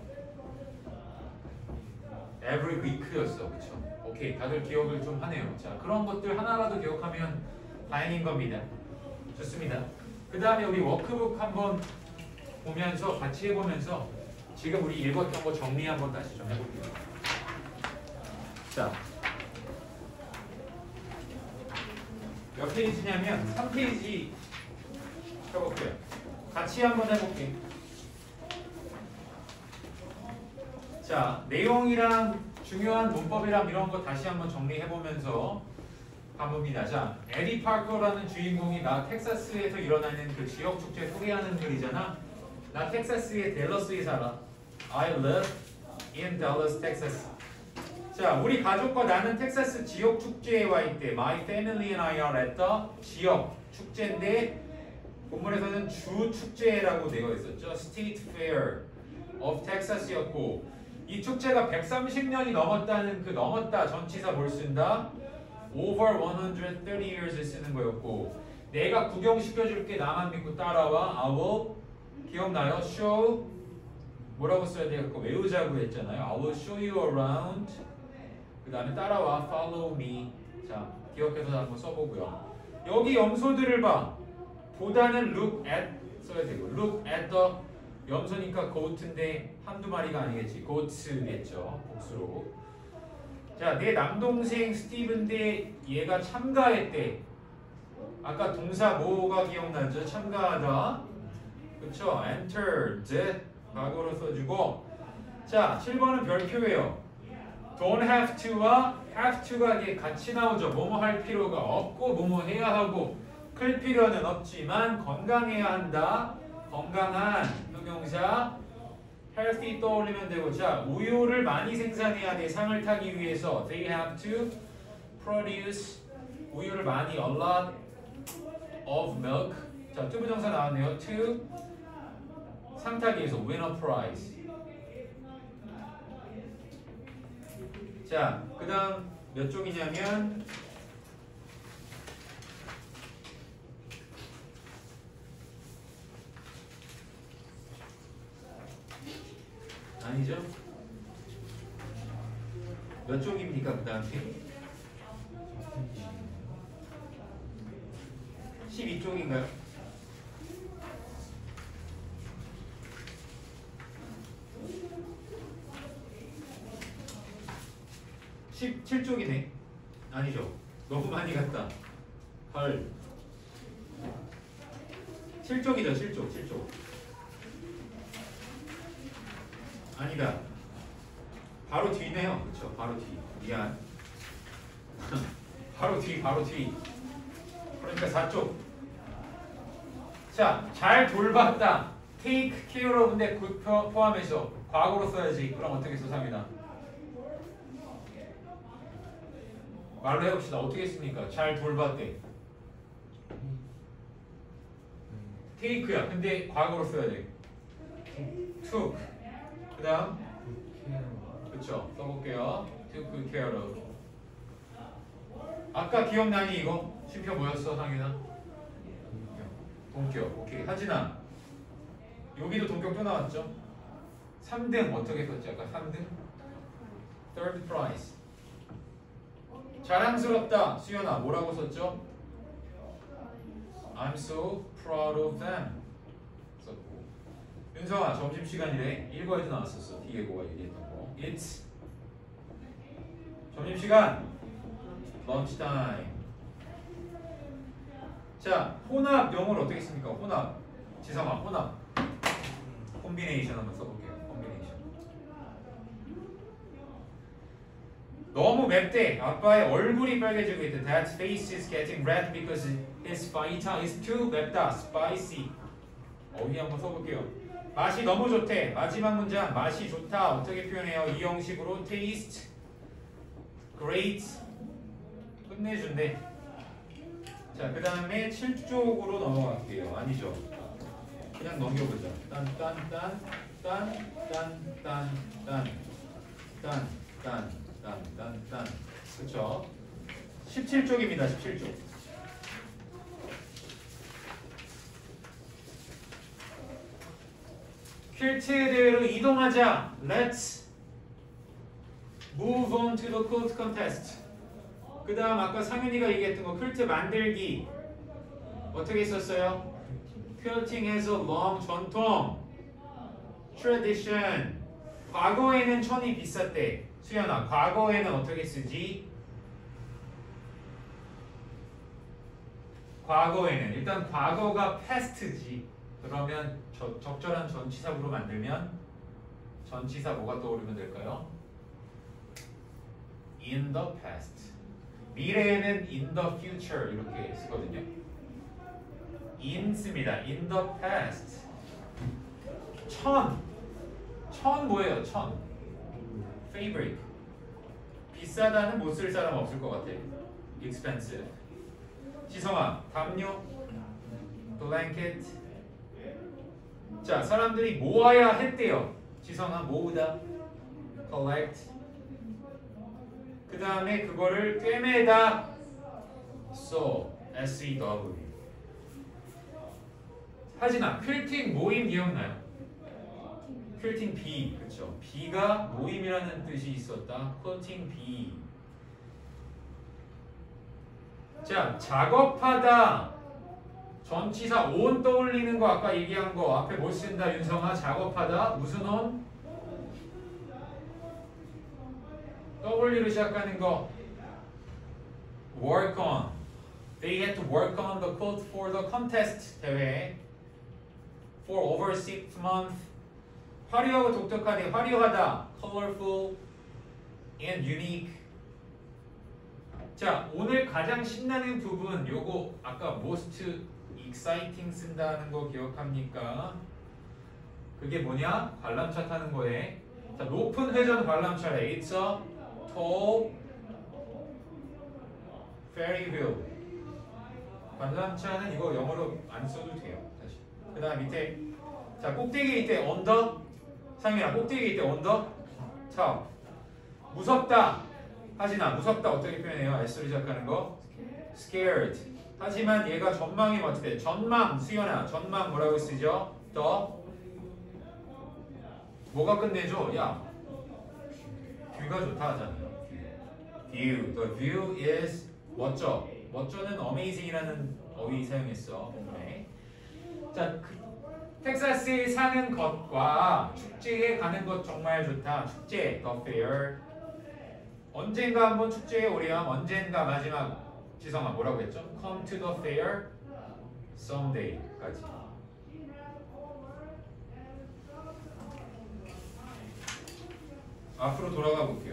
every week였어, 그렇죠? 오케이, 다들 기억을 좀 하네요. 자, 그런 것들 하나라도 기억하면 다행인 겁니다. 좋습니다. 그 다음에 우리 워크북 한번 보면서 같이 해보면서 지금 우리 읽었던 거 정리 한번 다시 좀 해볼게요. 자, 몇 페이지냐면 삼 페이지 펴볼게요. 같이 한번 해볼게요. 자, 내용이랑 중요한 문법이랑 이런 거 다시 한번 정리해보면서 가봅니다. 자, 에디 파커라는 주인공이 나 텍사스에서 일어나는 그 지역 축제 소개하는 글이잖아. 나 텍사스의 댈러스에 살아. I live in Dallas, Texas. 자, 우리 가족과 나는 텍사스 지역 축제에 와 있대. My family and I are at the 지역 축제인데 본문에서는 주 축제라고 되어 있었죠. State Fair of Texas였고 이 축제가 백삼십 년이 넘었다는 그 넘었다 전치사 뭘 쓴다? Over one hundred thirty years를 쓰는 거였고 내가 구경시켜줄게 나만 믿고 따라와. I will 기억나요? Show 뭐라고 써야 되겠고 외우자고 했잖아요. I will show you around. 그 다음에 따라와. Follow me. 자, 기억해서 한번 써보고요. 여기 염소들을 봐. 보다는 look at 써야 되고 look at the 염소니까 goat인데 한두 마리가 아니겠지. goats겠죠. 복수로. 자, 내 남동생 스티브인데 얘가 참가했대. 아까 동사 뭐가 기억나죠? 참가하다. 그쵸? entered 과거로 써주고. 자, 칠 번은 별표예요. don't have to와 have to가 이게 같이 나오죠. 뭐뭐 할 필요가 없고 뭐뭐 해야 하고 클 필요는 없지만 건강해야 한다. 건강한 형용사 healthy 떠올리면 되고. 자, 우유를 많이 생산해야 돼. 상을 타기 위해서 they have to produce 우유를 많이 a lot of milk. 자, 투부정사 나왔네요. to 상 타기 위해서 win a prize. 자, 그 다음 몇 쪽이냐면 아니죠? 몇 쪽입니까? 그 다음에 십이 쪽인가요? 십칠 쪽이네. 아니죠. 너무 많이 갔다. 헐. 칠 쪽이죠. 칠 쪽. 칠 쪽. 아니다. 바로 뒤네요. 그렇죠. 바로 뒤. 미안. 바로 뒤. 바로 뒤. 그러니까 사 쪽. 자, 잘 돌봤다. take care of인데 good 포함해서 과거로 써야지. 그럼 어떻게 써, 삼이다? 말로 해봅시다. 어떻게 했습니까? 잘 돌봤대. take야. 근데 과거로 써야 돼. took. 그 다음 그쵸. 써볼게요. took good care of. 아까 기억나니 이거? 쉼표 뭐였어, 상윤아? 동격. 오케이. 하진아, 여기도 동격 또 나왔죠? 삼 등 어떻게 썼지? 아까 삼 등? third prize. 자랑스럽다. 수연아, 뭐라고 썼죠? I'm so proud of them 썼고. 윤성아, 점심시간이래. 일과에도 나왔었어. 뒤에 뭐가 얘기했던 거. It's 점심시간. lunch time. 자, 혼합 영어로 어떻게 씁니까? 혼합. 지성아, 혼합. 콤비네이션 한번 써볼게요. 콤비네이션. 너무 맵대. 아빠의 얼굴이 빨개지고 있대. That face is getting red because his fajita is too 맵다. Spicy. 어휘 한번 써볼게요. 맛이 너무 좋대. 마지막 문장. 맛이 좋다. 어떻게 표현해요? 이 형식으로 taste great. 끝내준대. 자, 그 다음에 칠 쪽으로 넘어갈게요. 아니죠. 그냥 넘겨보자. 딴, 딴, 딴, 딴, 딴, 딴, 딴, 딴, 딴, 딴, 딴, 딴. 그쵸? 십칠 쪽입니다. 십칠 쪽. 퀼트대로 이동하자. Let's move on to the quilt contest. 그 다음 아까 상윤이가 얘기했던 거 퀼트 만들기 어떻게 썼어요? Quilting has a long 전통 tradition. 과거에는 천이 비쌌대. 수연아, 과거에는 어떻게 쓰지? 과거에는 일단 과거가 past지. 그러면 저, 적절한 전치사구로 만들면 전치사 뭐가 떠오르면 될까요? In the past. 미래에는 in the future 이렇게 쓰거든요. in 씁니다. in the past. 천. 천 뭐예요? 천. fabric. 비싸다는 못 쓸 사람 없을 것 같아. expensive. 지성아, 담요. blanket. 자, 사람들이 모아야 했대요. 지성아, 모으다. collect. 그 다음에 그거를 꿰매다. sew. S-E-W. 하진아, 퀼팅 모임 기억나요? 퀼팅 비, 그쵸? 비가 모임이라는 뜻이 있었다. 퀼팅 비. 자, 작업하다. 전치사 on 떠올리는 거 아까 얘기한 거 앞에 못 쓴다. 윤성아, 작업하다. 무슨 on? W로 시작하는 거. work on. They had to work on the quilt for the contest 대회. For over six months. 화려하고 독특하게 화려하다. colorful and unique. 자, 오늘 가장 신나는 부분 요거 아까 most exciting 쓴다는 거 기억합니까? 그게 뭐냐? 관람차 타는 거에. 자, 높은 회전 관람차래. It's a tall ferry wheel. 관람차는 이거 영어로 안 써도 돼요. 다시. 그 다음 밑에 자, 꼭대기에 있대 on the. 상민아, 꼭대기에 있대 on the top. 무섭다. 하진아, 무섭다 어떻게 표현해요? S로 시작하는 거. scared. 하지만 얘가 전망이 어떻게 돼? 전망. 수연아, 전망 뭐라고 쓰죠? the. 뭐가 끝내죠? 야, 뷰가 좋다 하잖아요. view. The view is 멋져. 멋져는 amazing이라는 어휘 사용했어. 네. 자, 그, 텍사스에 사는 것과 축제에 가는 것 정말 좋다. 축제, the fair. 언젠가 한번 축제에 오렴. 언젠가 마지막 지성아 뭐라고 했죠? Come to the fair someday까지. 앞으로 돌아가 볼게요.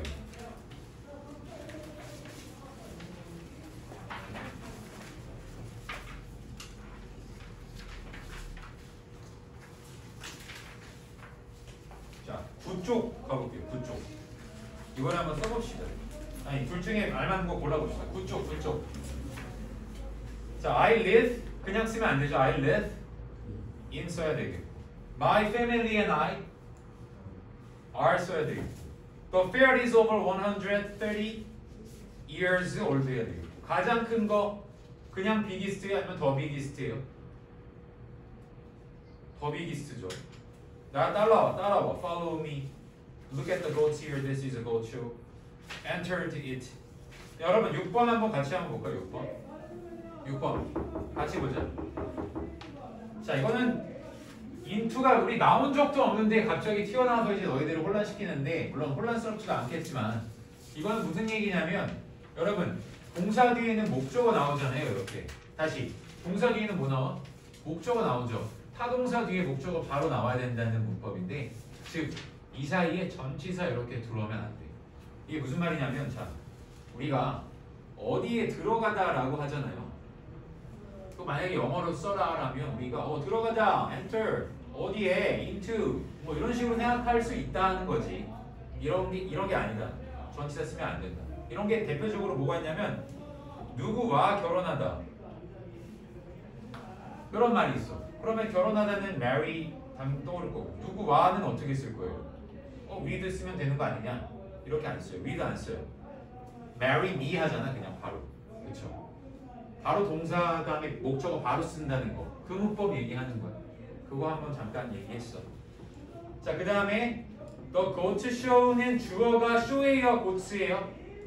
자, 구 쪽 가볼게요. 구 쪽. 이번에 한번 써봅시다. 아니, 둘 중에 알맞는 거 골라봅시다. 구 쪽, 구 쪽. 자, I live 그냥 쓰면 안 되죠. I live in 써야 되겠고. My family and I are 써야 되겠고. The fair is over one hundred thirty years old 해야 되겠고. 가장 큰 거 그냥 biggest예요? 아니면 더 biggest예요? 더 biggest죠. 나 따라와, 따라와. Follow me. Look at the goats here. This is a goat show. Entered it. 여러분 육 번 한번 같이 한번 볼까요? 육 번. 육 번. 같이 보자. 자, 이거는 인투가 우리 나온 적도 없는데 갑자기 튀어나와서 이제 너희들을 혼란시키는데 물론 혼란스럽지가 않겠지만 이건 무슨 얘기냐면 여러분 동사 뒤에는 목적어 나오잖아요. 이렇게 다시 동사 뒤에는 뭐 나와? 목적어 나오죠. 타동사 뒤에 목적어 바로 나와야 된다는 문법인데 즉 이 사이에 전치사 이렇게 들어오면 안 돼. 이게 무슨 말이냐면 자 우리가 어디에 들어가다라고 하잖아요. 또 만약에 영어로 써라라면 우리가 어 들어가다 enter 어디에 into 뭐 이런 식으로 생각할 수 있다는 거지. 이런 게 이런 게 아니다. 전치사 쓰면 안 된다. 이런 게 대표적으로 뭐가 있냐면 누구와 결혼하다 그런 말이 있어. 그러면 결혼하다는 marry 당연히 떠오를 거고 누구와는 어떻게 쓸 거예요? 어 with 쓰면 되는 거 아니냐? 이렇게 안 써요. with 안 써요. marry me 하잖아 그냥 바로. 그렇죠? 바로 동사 다음에 목적어 바로 쓴다는 거. 그 문법 얘기하는 거야. 그거 한번 잠깐 얘기했어. 자, 그 다음에 the goat show는 주어가 show예요, goats예요?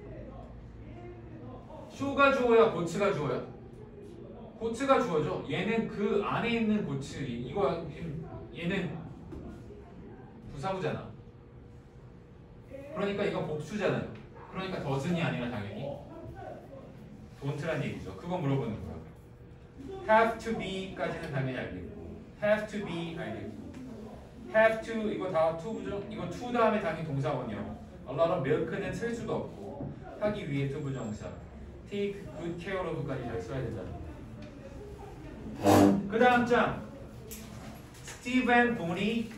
show가 주어야, goats가 주어야? goats가 주어죠. 얘는 그 안에 있는 goats. 이거 얘는 부사구잖아. 그러니까 이거 복수잖아요. 그러니까 doesn't 아니라 당연히 don't란 얘기죠. 그거 물어보는 거야. have to be까지는 당연히 알겠고 have to be 알겠고 have to 이거 다 to부죠? 이거 to 다음에 당연히 동사원이요. a lot of milk는 쓸 수도 없고 하기 위해 to 부정사 take good care of까지 잘 써야 된다는 거. 그 다음 장 Steve and Bonnie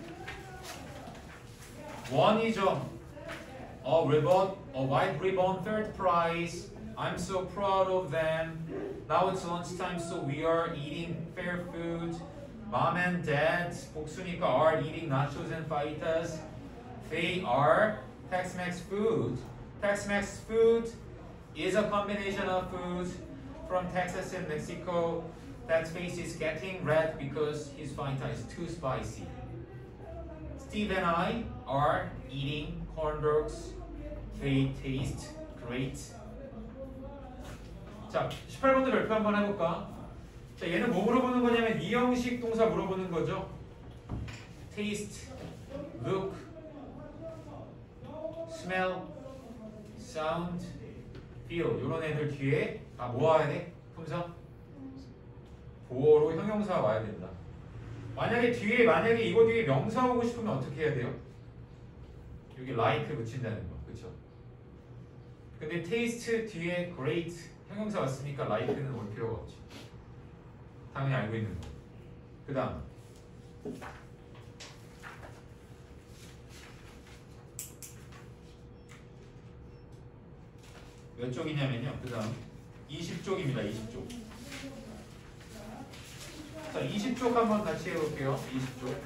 원이죠. A ribbon, a white ribbon, third prize. I'm so proud of them. Now it's lunchtime, so we are eating fair food. Mom and Dad, 복수니까 are eating nachos and fajitas. They are Tex-Mex food. Tex-Mex food is a combination of foods from Texas and Mexico. Dad's face is getting red because his fajita is too spicy. Steve and I are eating corn dogs. They taste great. 자, 십팔 번도 발표 한번 해볼까? 자, 얘는 뭐 물어보는 거냐면 이 형식 동사 물어보는 거죠. Taste, look, smell, sound, feel 이런 애들 뒤에 다 뭐 와야 돼? 품사? 보어로 형용사 와야 된다. 만약에 뒤에 만약에 이거 뒤에 명사 오고 싶으면 어떻게 해야 돼요? 여기 like 붙인다는 거, 그렇죠? 근데 taste 뒤에 great 형용사 왔으니까 like는 올 필요가 없지. 당연히 알고 있는 거. 그 다음 몇 쪽이냐면요. 그 다음 이십 쪽입니다. 이십 쪽. 자, 이십 쪽 한번 같이 해볼게요. 이십 쪽.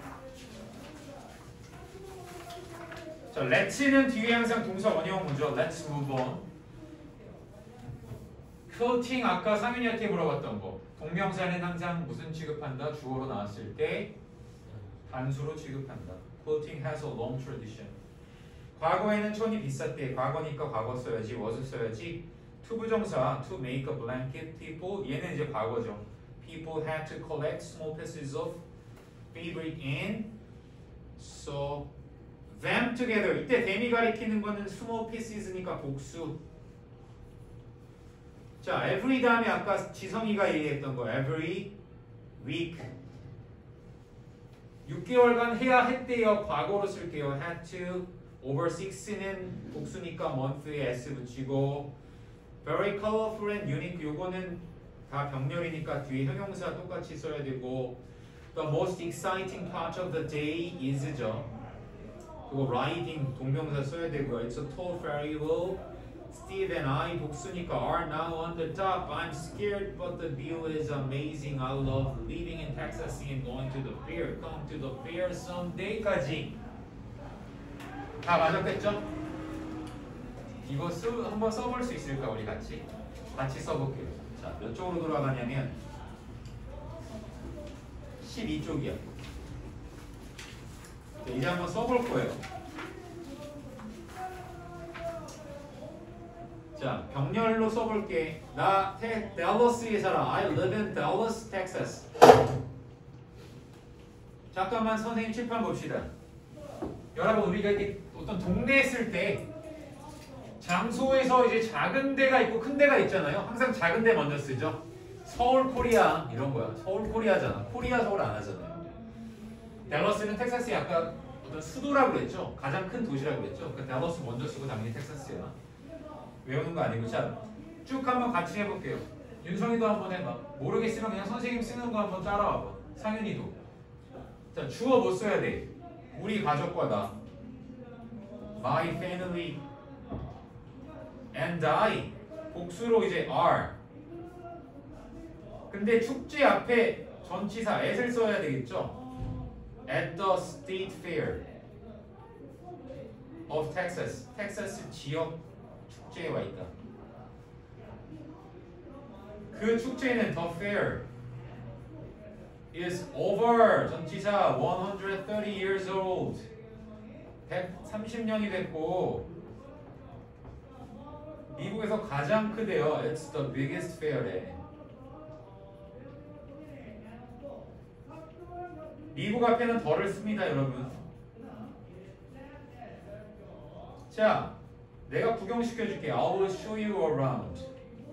자, let's는 뒤에 항상 동사 원형어죠. Let's move on. quoting 아까 상윤이한테 물어봤던 거. 동명사는 항상 무슨 취급한다? 주어로 나왔을 때 단수로 취급한다. quoting has a long tradition. 과거에는 천이 비쌌대. 과거니까 과거 써야지. was 써야지. to 부정사 to make a blanket people. 얘는 이제 과거죠. People had to collect small pieces of fabric and sew them together. 이때 them이 가리키는 거는 small pieces니까 복수. 자, every 다음에 아까 지성이가 얘기했던 거 every week 육 개월간 해야 했대요. 과거로 쓸게요. had to. over six는 복수니까 month에 s 붙이고 very colorful and unique 요거는 다 병렬이니까 뒤에 형용사 똑같이 써야 되고 the most exciting part of the day is죠. 그거 riding 동명사 써야 되고요. It's a tall ferry wheel. Steve and I 복수니까 are now on the top. I'm scared but the view is amazing. I love living in Texas and going to the fair. Come to the fair someday까지 다 맞았겠죠? 이거 쓰, 한번 써볼 수 있을까 우리 같이? 같이 써볼게요. 자, 몇 쪽으로 돌아가냐면 십이 쪽이야. 자, 이제 한번 써볼 거예요. 자, 병렬로 써볼게. 나 테, 댈러스에 살아. I live in Dallas, Texas. 잠깐만 선생님 칠판 봅시다. 여러분 우리가 이렇게 어떤 동네에 쓸 때 장소에서 이제 작은 데가 있고 큰 데가 있잖아요. 항상 작은 데 먼저 쓰죠. 서울 코리아 이런 거야. 서울 코리아잖아. 코리아 서울 안 하잖아요. 댈러스는 텍사스의 아까 어떤 수도라고 그랬죠. 가장 큰 도시라고 그랬죠. 그 댈러스 먼저 쓰고 당연히 텍사스야. 외우는 거 아니고. 자, 쭉 한번 같이 해볼게요. 윤성이도 한번 해봐. 모르겠으면 그냥 선생님 쓰는 거 한번 따라와봐. 상윤이도. 자, 주어 뭐 써야 돼? 우리 가족과 나. My family and I. 복수로 이제 are. 근데 축제 앞에 전치사 at을 써야 되겠죠? At the State Fair of Texas. 텍사스 지역 축제에 와 있다. 그 축제는 the fair is over. 전치사 one hundred thirty years old. 백삼십 년이 됐고 미국에서 가장 크대요. It's the biggest fair래. 미국 앞에는 더를 씁니다, 여러분. 자, 내가 구경시켜줄게. I will show you around.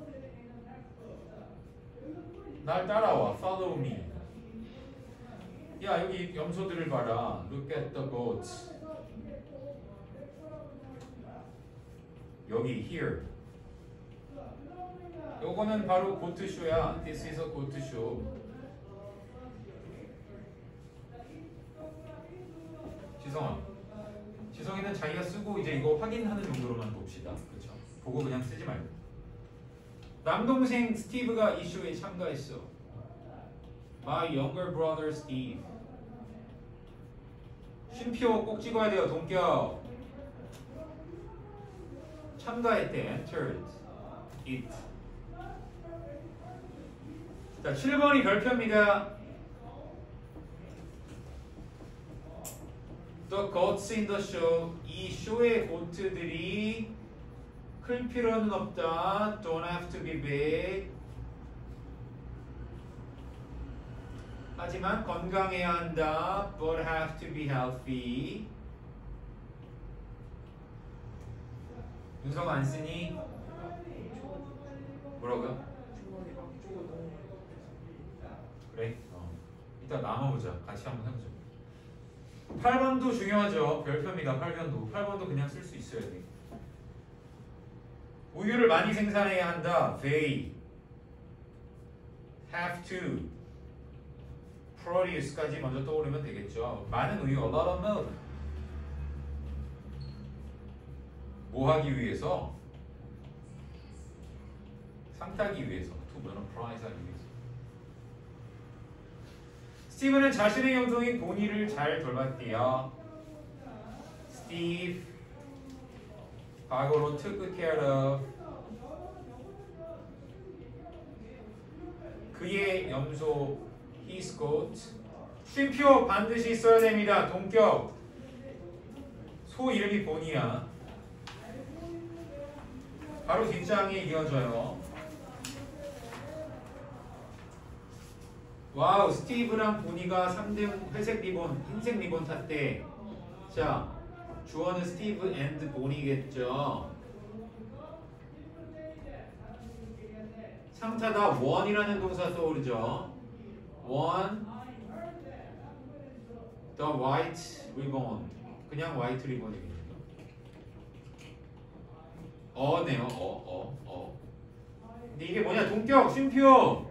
날 따라와. Follow me. 야, 여기 염소들을 봐라. Look at the goats. 여기 here. 요거는 바로 고트쇼야. This is a goat show. 지성아. 지성이는 자기가 쓰고 이제 이거 확인하는 정도로만 봅시다. 그렇죠? 보고 그냥 쓰지 말고. 남동생 스티브가 이 쇼에 참가했어. My younger brother Steve. 쉼표 꼭 찍어야 돼요. 동격. 참가했대. Entered it. 자, 칠 번이 별표입니다. The goats in the show. 이 쇼의 고트들이 클 필요는 없다. Don't have to be big. 하지만 건강해야 한다. But have to be healthy. 윤성 안 쓰니? 뭐라고요? 주머니랑 쪼고 너무 그래? 어. 이따 나눠보자. 같이 한번 해보자. 팔 번도 중요하죠. 별표입니다. 팔 번도. 팔 번도 그냥 쓸 수 있어야 돼. 우유를 많이 생산해야 한다. They have to produce까지 먼저 떠오르면 되겠죠. 많은 우유, a lot of milk. 뭐 하기 위해서? 상 타기 위해서. To win a prize 하기 위해서. 스티브는 자신의 형동인 보니를 잘 돌봤대요. Steve 과거로 took care of 그의 염소 his goat. 쉼표 반드시 써야 됩니다. 동격. 소 이름이 보니야. 바로 뒷장에 이어져요. 와우, 스티브랑 보니가 삼 등 회색 리본, 흰색 리본 탔대. 자, 주어는 스티브 앤드 보니겠죠. 상타다 원이라는 동사 떠오르죠. one the white ribbon. 그냥 화이트 리본입니다. 어네요. 어, 어, 어. 근데 이게 뭐냐? 동격, 쉼표.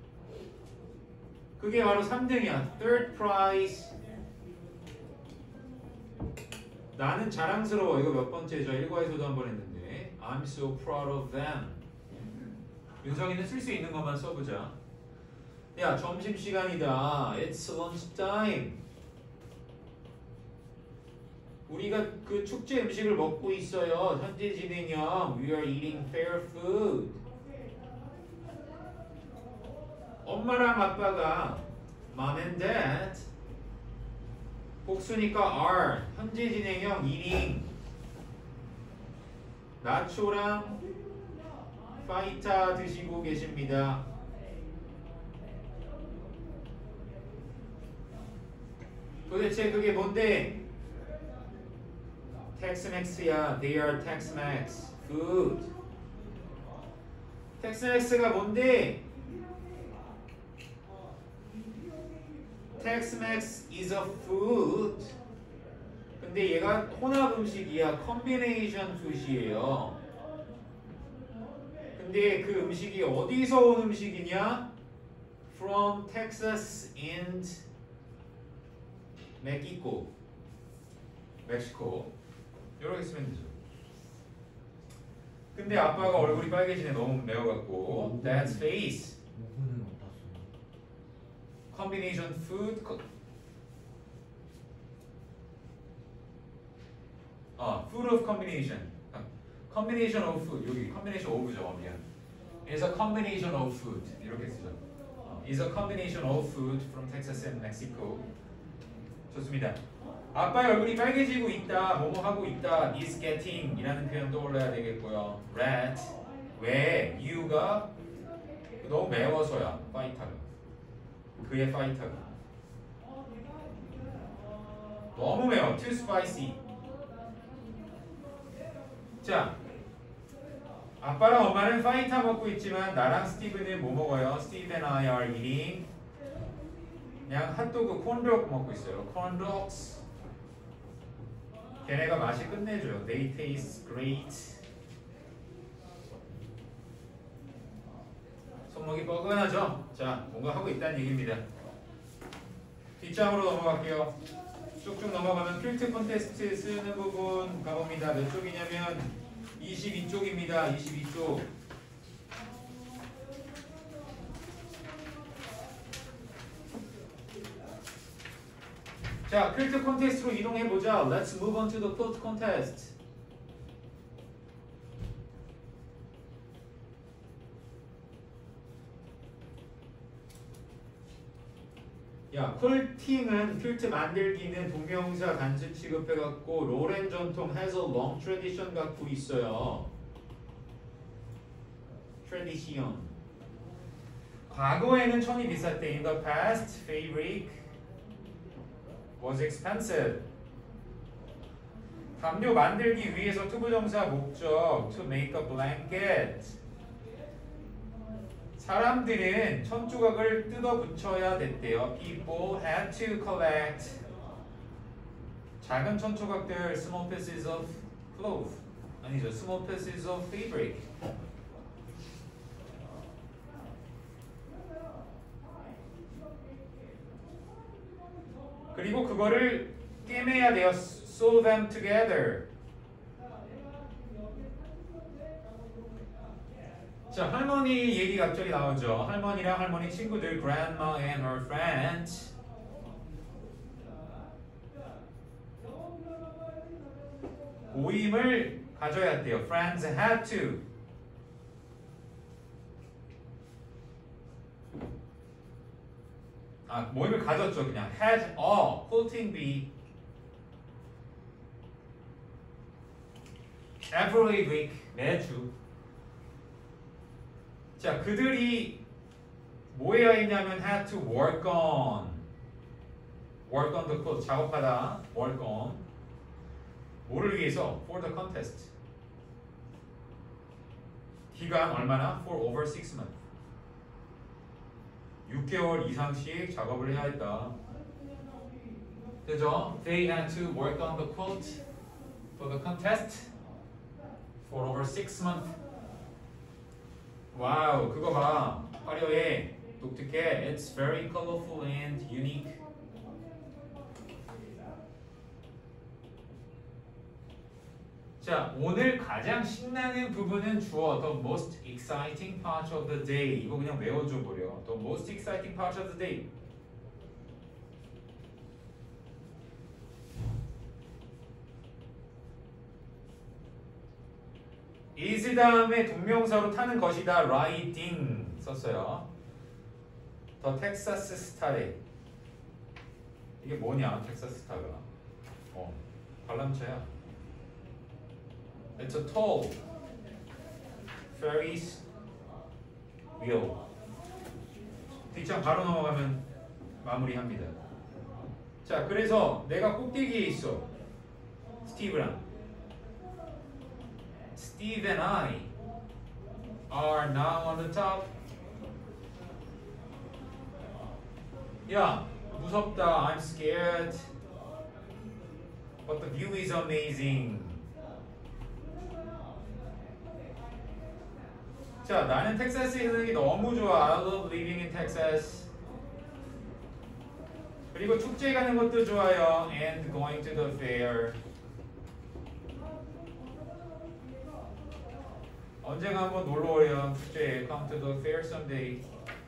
그게 바로 삼 등이야. Third prize. 나는 자랑스러워. 이거 몇 번째죠? 일과에서도 한번 했는데. I'm so proud of them. 윤성이는 쓸 수 있는 것만 써보자. 야, 점심시간이다. It's lunch time. 우리가 그 축제 음식을 먹고 있어요. 현재 진행형. We are eating fair food. 엄마랑 아빠가 mom and dad. 복수니까 are. 현재 진행형 eating. 나초랑 파이타 드시고 계십니다. 도대체 그게 뭔데? 텍스맥스야. They are Tex-Mex food. 텍스맥스가 뭔데? 텍스맥스 is a food. 근데 얘가 혼합 음식이야. 컨비네이션 푸드이에요. 근데 그 음식이 어디서 온 음식이냐? From Texas and Mexico. 멕시코. 이렇게 쓰면 되죠. 근데 아빠가 얼굴이 빨개지네. 너무 매워갖고. That's face. 오븐은 어디다 써요? Combination food. co- 아, food of combination. 아, combination of food. 여기 combination of죠. 미안. Is a combination of food. 이렇게 쓰죠. 어, is a combination of food from Texas and Mexico. 좋습니다. 아빠의 얼굴이 빨개지고 있다, 뭐뭐 하고 있다, is getting 이라는 표현 떠올려야 되겠고요. red, 왜? 이유가 너무 매워서야, 파이터가. 그의 파이터가. 너무 매워, too spicy. 자, 아빠랑 엄마는 파이터 먹고 있지만 나랑 스티브는 뭐 먹어요? Steve and I are eating 그냥 핫도그 콘도그 먹고 있어요. 콘도그스. 걔네가 맛이 끝내줘요. They taste great. 손목이 뻐근하죠? 자, 뭔가 하고 있다는 얘기입니다. 뒷장으로 넘어갈게요. 쭉쭉 넘어가면 필트 콘테스트 쓰는 부분 가봅니다. 몇 쪽이냐면 이십이 쪽입니다. 이십이 쪽. 자, 퀼트 콘테스트로 이동해보자. Let's move on to the quilt contest. 야, 퀄팅은 퀼트 만들기는 동명사 단수 취급해갖고 로렌 전통 has a long tradition 갖고 있어요. tradition. 과거에는 천이 비쌌대. In the past, fabric was expensive. 담요 만들기 위해서 투부정사 목적 to make a blanket. 사람들은 천조각을 뜯어 붙여야 됐대요. People had to collect 작은 천조각들, small pieces of cloth. 아니죠, small pieces of fabric. 그리고 그거를 꿰매야 돼요. Sew them together. 자, 할머니 얘기 갑자기 나오죠. 할머니랑 할머니 친구들, grandma and her friends. 모임을 가져야 돼요. Friends had to. 아, 모임을 가졌죠. 그냥 had a quilting bee every week. 매주. 자, 그들이 뭐 해야 했냐면 had to work on work on the quilt. 작업하다. work on. 뭐를 위해서? for the contest. 기간 얼마나? for over six months. 육 개월 이상씩 작업을 해야 했다. 그죠? They had to work on the quilt for the contest for over six months. 와우, 그거 봐. 화려해, 독특해. It's very colorful and unique. 자, 오늘 가장 신나는 부분은 주어. The most exciting part of the day. 이거 그냥 외워줘 버려. The most exciting part of the day. is 다음에 동명사로 타는 것이다. riding 썼어요. The Texas Star에. 이게 뭐냐? 텍사스 스타가. 어, 관람차야. It's a tall Ferris wheel. 뒷장 바로 넘어가면 마무리합니다. 자, 그래서 내가 꼭대기에 있어. 스티브랑. Steve and I are now on the top. 야, 무섭다. I'm scared. But the view is amazing. 자, 나는 텍사스에 사는 게 너무 좋아. I love living in Texas. 그리고 축제 가는 것도 좋아요. And going to the fair. 언젠가 한번 놀러 오렴. 축제에. Come to the fair someday.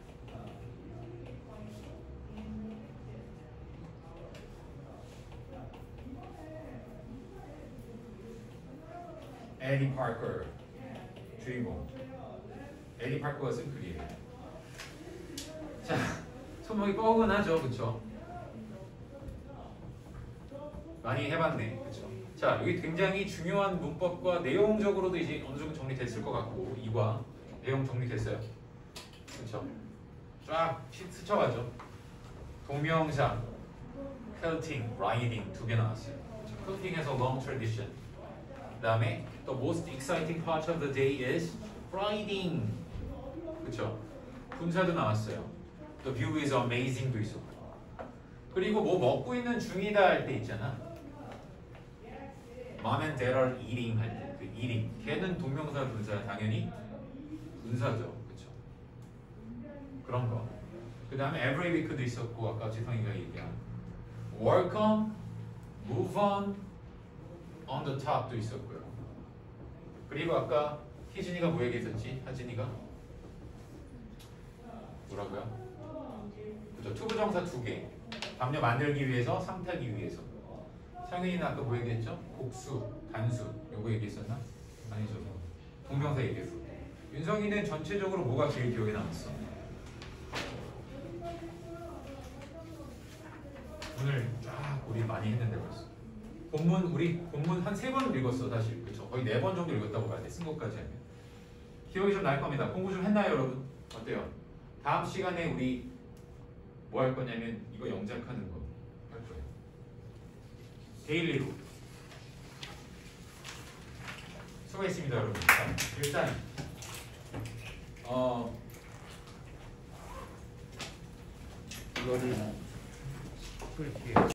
에디 파커 주인공. 에디 파커가 쓴 글이에요. 자, 손목이 뻐근하죠, 그렇죠? 많이 해봤네, 그렇죠? 자, 여기 굉장히 중요한 문법과 내용적으로도 이제 어느 정도 정리됐을 것 같고, 이과 내용 정리됐어요, 그렇죠? 쫙 스쳐가죠. 동명사, quilting, riding 두 개 나왔어요. quilting has a long tradition. 그다음에 the most exciting part of the day is riding. 그렇죠? 분사도 나왔어요. The view is amazing도 있었고. 그리고 뭐 먹고 있는 중이다 할 때 있잖아. Mom and Dad are eating 할 때 그 eating. 걔는 동명사 분사 당연히 분사죠. 그렇죠? 그런 거. 그다음에 every week도 있었고 아까 지성이가 얘기한 work on, move on, on the top도 있었고요. 그리고 아까 희준이가 뭐 얘기했었지? 하진이가 뭐라고요? 그죠? 투부정사 두 개. 담요 만들기 위해서, 상타기 위해서. 창윤이는 아까 뭐 얘기했죠? 곡수, 단수. 요거 얘기했었나? 아니죠. 동명사 얘기했어. 윤성이는 전체적으로 뭐가 제일 기억에 남았어? 오늘 쫙 우리 많이 했는데 벌써. 본문 우리 본문 한 세 번 읽었어 사실. 그렇죠? 거의 네 번 정도 읽었다고 봐야 돼. 쓴 것까지 하면. 기억이 좀 날 겁니다. 공부 좀 했나요, 여러분? 어때요? 다음 시간에 우리 뭐 할 거냐면 이거 영작하는 거 할 거예요. 데일리로. 수고했습니다, 여러분. 자, 일단 어 이거를 끌게요.